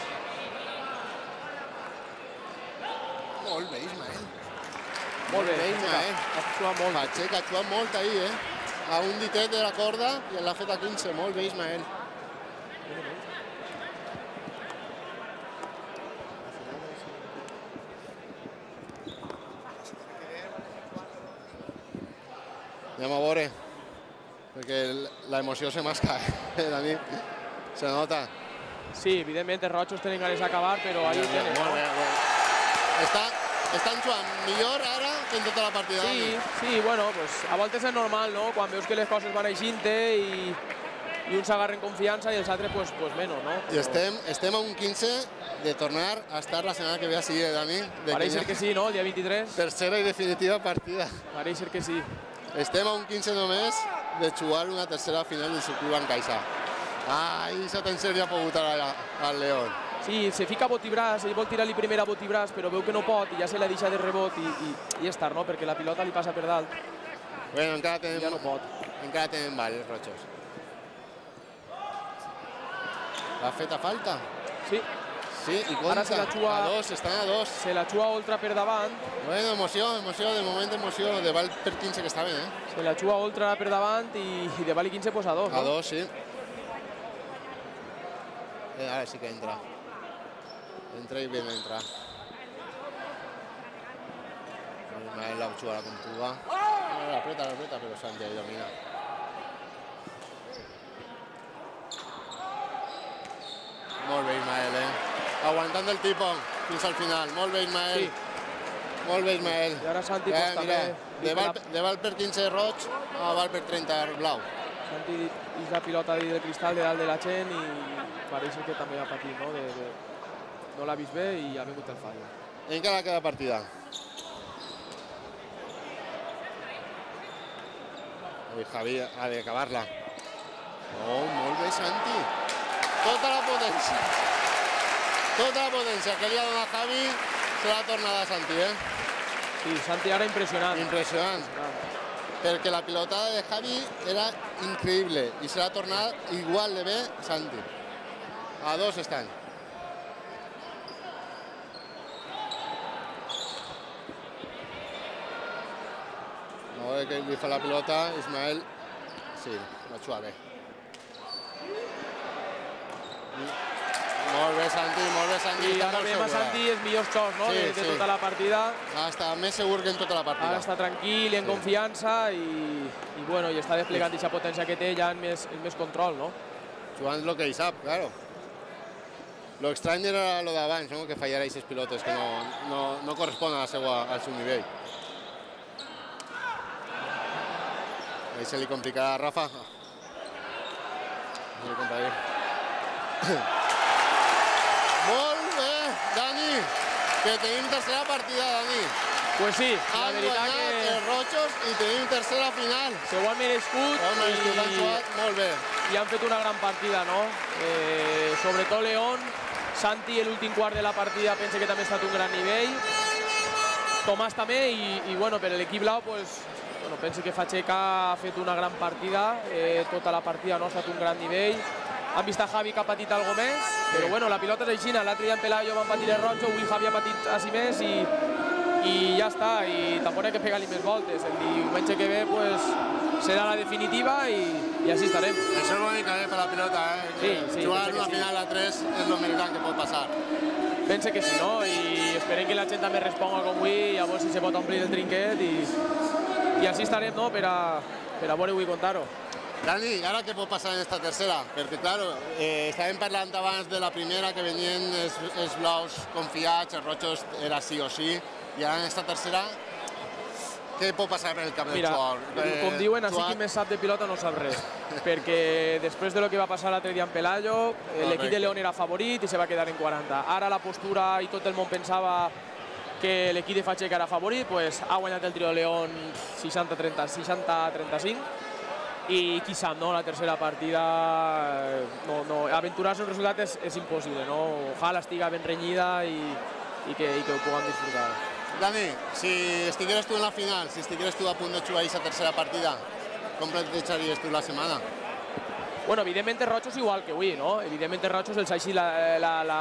Molt bé, Ismael. Molt bé, Ismael. Ha actuat molt. Pacheco ha actuat molt ahir, eh? A un ditet de la corda i l'ha fet a quinze. Molt bé, Ismael. Anem a veure, perquè l'emoció se masca, eh, Dani? Se nota. Sí, evidentment els rojos tenen ganes d'acabar, però ahí ho tenen. Molt bé, molt bé. Està, estan jugant millor ara que en tota la partida. Sí, sí, bueno, pues a voltes és normal, no? Quan veus que les coses van així-te i, i uns agarren confiança i els altres, pues, pues menys, no? I estem, estem a un quinze de tornar a estar la setmana que ve així, eh, Dani? Pareix ser que sí, no? El dia vint-i-tres. Tercera i definitiva partida. Pareix ser que sí. Estem a un quinze només de jugar una tercera final del circuit Bancaixa. Ai, aquesta tensió li ha pogut ara al León. Sí, se fica a botibràs, ell vol tirar-li primer a botibràs, però veu que no pot i ja se la deixa de rebot i, i, i és tard, no? Perquè la pilota li passa per dalt. Bueno, encara tenen, ja no pot. Encara tenen vale, els rojos. L'ha feta falta? Sí. Sí, i compta. Ara se la xua... A dos, estan a dos. Se la xua Oltra per davant. Bueno, emoció, emoció, de moment emoció. De val per quinze que està bé, eh? Se la xua Oltra per davant i, i de val i quinze pues a dos, no? A dos, sí. Eh, ara sí que entra. Entra i ben entra. Ismael la xua com tu va. L'apreta, l'apreta, però Santi ahí domina. Molt bé, Ismael, eh? Aguantant el tipo fins al final. Molt bé, Ismael. Sí. Molt bé, Ismael. I ara Santi eh, pues, també... De val, de val per quinze roig a val per trenta blau. Santi és la pilota del cristal de dalt de la gent i pareix que també ha patit, no? De, de... No l'ha vist bé i ha vingut el fall. Encara queda partida. I Javi ha d'acabar-la. Oh, molt bé, Santi. Tota la potència. Tota la potència que li ha donat Javi se l'ha tornat a Santi, eh? Sí, Santi ara impressionant. Impressionant. Perquè la pilotada de Javi era increïble i se l'ha tornat igual de bé Santi. A dos estan. Molt bé que li fa la pilota, Ismael. Sí, la xua bé. Molt bé, Santi, molt bé, Santi. I ara veiem a Santi els millors xocs, no? Sí, de, de sí. tota la partida. Ha estat més segur que en tota la partida. Ara està tranquil, en Sí. confiança i, i, bueno, i està desplegant aquesta potència que té ja en més, en més control, no? Jugant lo que ell sap, claro. Lo estrany era lo d'abans, no? Que fallara aquestes pilotes, que no, no, no correspon a la seva, al seu nivell. Ahí se li complicarà a Rafa. Se li complicarà. Molt bé, Dani, que tenim tercera partida, Dani. Pues sí, la Han veritat guanyat que els rojos i tenim tercera final. se ho han merescut Home, és que han i, jugat molt bé. i han fet una gran partida, no? Eh, sobretot León, Santi l'últim quart de la partida pensa que també ha estat un gran nivell. Tomàs també i, i bueno, per l'equip blau, pues, bueno, penso que Facheca ha fet una gran partida, eh, tota la partida no ha estat un gran nivell. Han vist a Javi que ha patit alguna més, però bueno, la pilota és així, l'altre dia en Pelayo van patir el roig, avui Javi ha patit així més i, i ja està, i tampoc hi ha que pegar-li més voltes. El diumenge que ve pues, serà la definitiva i, i així estarem. Això és l'únic que ve per la pilota, eh? Sí, sí, jugar penso que una sí. final a tres és el més gran que pot passar. Pense que sí, no? I esperem que la gent també responga com avui, llavors si se pot omplir el trinquet i, i així estarem, no? Per a, per a veure avui contar-ho. Dani, ara què pot passar en esta tercera? Perquè, clar, eh, estàvem parlant abans de la primera, que venien els, els blaus confiats, els rojos era sí o sí, i ara en esta tercera, què pot passar per el camp del Mira, jugador? Eh, com diuen, així jugat- qui més sap de pilota no sap res. Perquè després de lo que va passar l'altre dia en Pelayo, l'equip de León era favorit i se va quedar en quaranta. Ara la postura i tot el món pensava que l'equip de Facheca era favorit, pues ha guanyat el trio de León seixanta a trenta, seixanta a trenta-cinc. I qui sap, no? La tercera partida, no, no, aventurar-se un resultat és, és impossible, no? Ojalà estiga ben renyida i, i, que, i que ho puguem disfrutar. Dani, si estigueres tu en la final, si estigueres tu a punt de jugar aquesta tercera partida, com plantejaries tu la setmana? Bueno, evidentment els rojos igual que avui, no? Evidentment els rojos els així la, la, la,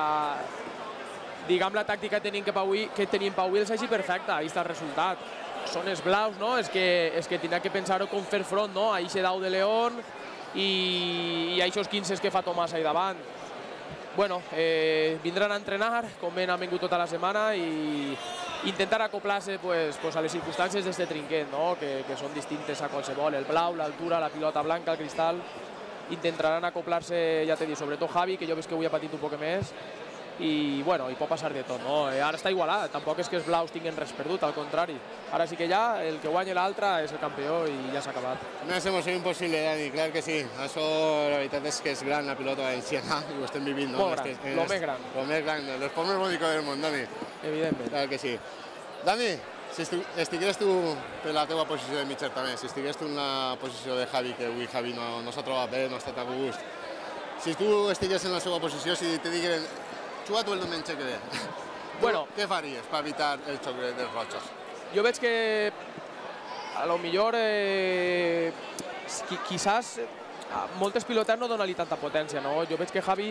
diguem la tàctica que tenim que, avui, que tenim per avui els així perfecta, ahí està el resultat. Són els blaus, no? És que, és que tindrà que pensar com fer front, no? A aquest dau de León i, i a aquests quinze que fa Tomàs ahí davant. Bueno, eh, vindran a entrenar, com ben han vingut tota la setmana, i intentar acoplar-se pues, pues, a les circumstàncies d'aquest trinquet, no? Que, que són distintes a qualsevol. El blau, l'altura, la pilota blanca, el cristal, intentaran acoplar-se, ja t'he dit, sobretot Javi, que jo veig que avui ha patit un poc més, i bueno, i pot passar de tot, no? Ara està igualat, tampoc és que els blaus tinguin res perdut, al contrari. Ara sí que ja, el que guanya l'altre és el campió i ja s'ha acabat. Més emoció impossible, Dani, clar que sí. Això, la veritat és que és gran la pilota valenciana i ho estem vivint, no? Molt gran, Este, lo més gran. Lo més gran, l'esport més bonic del món, Dani. Evidentment. Clar que sí. Dani, si estigués tu per la teva posició de mitjà també, si estigués tu en la posició de Javi, que avui Javi no, no s'ha trobat bé, no ha estat a gust, si tu estigués en la seva posició, si te digueren juga tu el diumenge que ve, bueno, què faries per evitar el xoc dels rojos? Jo veig que a lo millor eh, quizás a moltes pilotes no dona-li tanta potència, no? Jo veig que Javi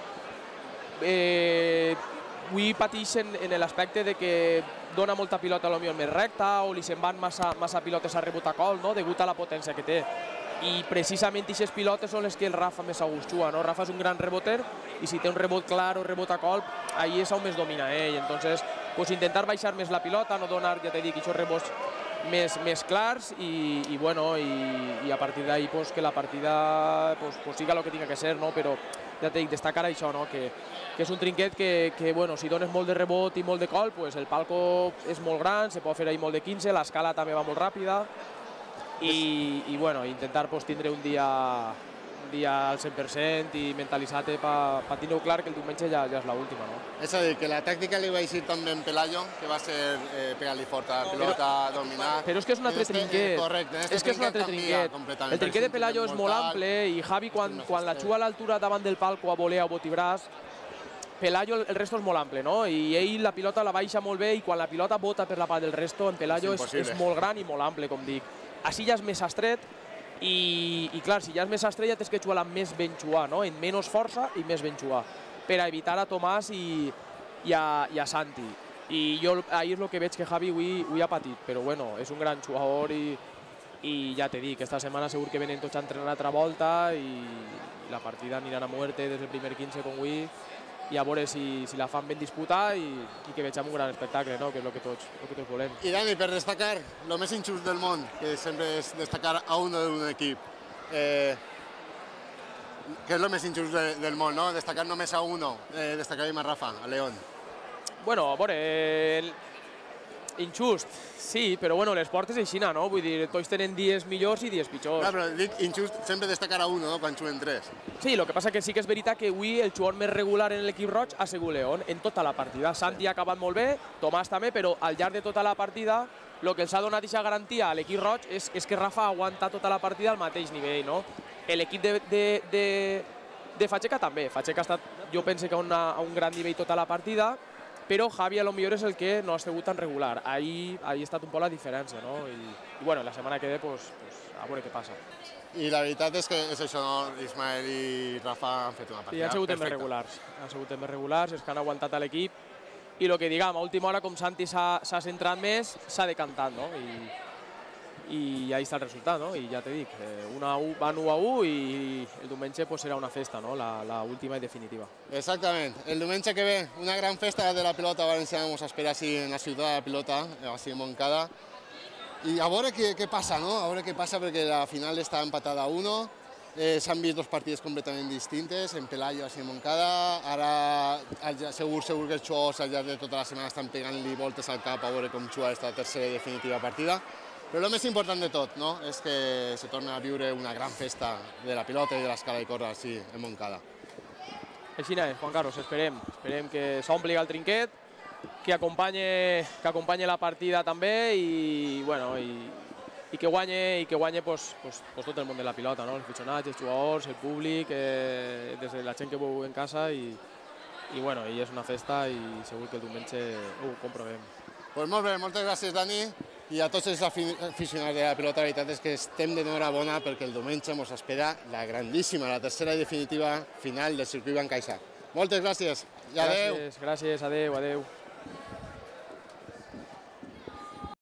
eh, avui pateix en, en l'aspecte de que dona molta pilota a lo millor més recta o li se'n van massa, massa pilotes a rebot a col, no? Degut a la potència que té. I precisament aquestes pilotes són les que el Rafa més a gust juga, no? Rafa és un gran reboter i si té un rebot clar o rebot a colp, ahí és on més domina ell. Entonces, pues intentar baixar més la pilota, no donar, ja t'he dit, aquests rebots més, més clars i, i bueno, i, i a partir d'ahí pues, que la partida pues, pues, siga el que tinga que ser, no? Però ja t'he dit, destacar això, no? Que, que és un trinquet que, que bueno, si dones molt de rebot i molt de colp, pues, el palco és molt gran, se pot fer ahí molt de quinze, l'escala també va molt ràpida. I, i bueno, intentar pues, tindre un dia, un dia al cent per cent i mentalitzar-te per pa tindre clar que el diumenge ja, ja és l'última, no? És a dir, que la tàctica li va eixir també en Pelayo, que va ser eh, pegar-li fort a la pilota, però, dominar... Però és que és un altre este, trinquet. Eh, correcte, en és que és un altre trinquet. El trinquet de Pelayo és molt ample i Javi, quan, quan la juga a l'altura davant del palco a volea o botibràs, Pelayo el resto és molt ample, no? I ell la pilota la baixa molt bé i quan la pilota bota per la part del resto, en Pelayo és, és molt gran i molt ample, com dic. Així ja és més estret i, i clar, si ja és més estret ja tens que jugar amb més ben jugar, no? En menys força i més ben jugar, per a evitar a Tomàs i, i, a, i a Santi. I jo ahir és el que veig que Javi avui, avui ha patit, però bueno, és un gran jugador i, i ja t'he dit, aquesta setmana segur que venen tots a entrenar altra volta i la partida aniran a muerte des del primer quinze com avui i a veure si, si la fan ben disputar i, i que vegem un gran espectacle, no? Que és el que tots, el que tots volem. I Dani, per destacar el més injust del món, que sempre és destacar a un d'un equip, eh, que és el més injust de, del món, no? Destacar només a uno, eh, destacaríem a Rafa, a León. Bueno, a veure, el... injust, sí, però bueno, l'esport és així, no? Vull dir, tots tenen dies millors i dies pitjors. Clar, però dic injust sempre destacar a uno, no? Quan juguen tres. Sí, el que passa que sí que és veritat que avui el jugador més regular en l'equip roig ha sigut León en tota la partida. Santi ha acabat molt bé, Tomàs també, però al llarg de tota la partida el que els ha donat aquesta garantia a l'equip roig és, és que Rafa aguanta tota la partida al mateix nivell, no? L'equip de, de, de, de Facheca també. Facheca ha estat, jo penso que a, una, a un gran nivell tota la partida, però Javi a lo millor és el que no ha sigut tan regular. Ahir ha estat un poc la diferència, no? I, i bueno, la setmana que ve, pues, pues, a veure què passa. I la veritat és que és això, no? Ismael i Rafa han fet una partida sí, han sigut més regulars. Han sigut més regulars, és que han aguantat a l'equip. I el que diguem, a última hora, com Santi s'ha centrat més, s'ha decantat, no? I, i ahí està el resultat, no? I ja t'he dit, una a u, van u a u i el diumenge pues, serà una festa, no? La, la última i definitiva. Exactament. El diumenge que ve, una gran festa de la pilota valenciana ens espera així en la ciutat de la pilota, així en Montcada. I a veure què, què passa, no? A veure què passa perquè la final està empatada a uno. Eh, S'han vist dos partides completament distintes, en Pelayo i en Montcada. Ara segur, segur que els jugadors al llarg de tota la setmana estan pegant-li voltes al cap a veure com juga aquesta tercera i definitiva partida. Però el més important de tot, no? És que se torna a viure una gran festa de la pilota i de l'escala i córrer així en Montcada. Així és, Juan Carlos, esperem. Esperem que s'ompli el trinquet, que acompanye, que acompanye la partida també i, bueno, i, i que guanye, i que guanye pues, pues, pues tot el món de la pilota, no? Els aficionats, els jugadors, el públic, eh, des de la gent que veu en casa i, i, bueno, i és una festa i segur que el diumenge ho comprovem. Pues molt bé, moltes gràcies, Dani. I a tots els aficionats de la pilota, la veritat és que estem d'enhorabona perquè el diumenge ens espera la grandíssima, la tercera i definitiva final del circuit Bancaixà. Moltes gràcies i adeu. Gràcies, gràcies, adeu, adeu.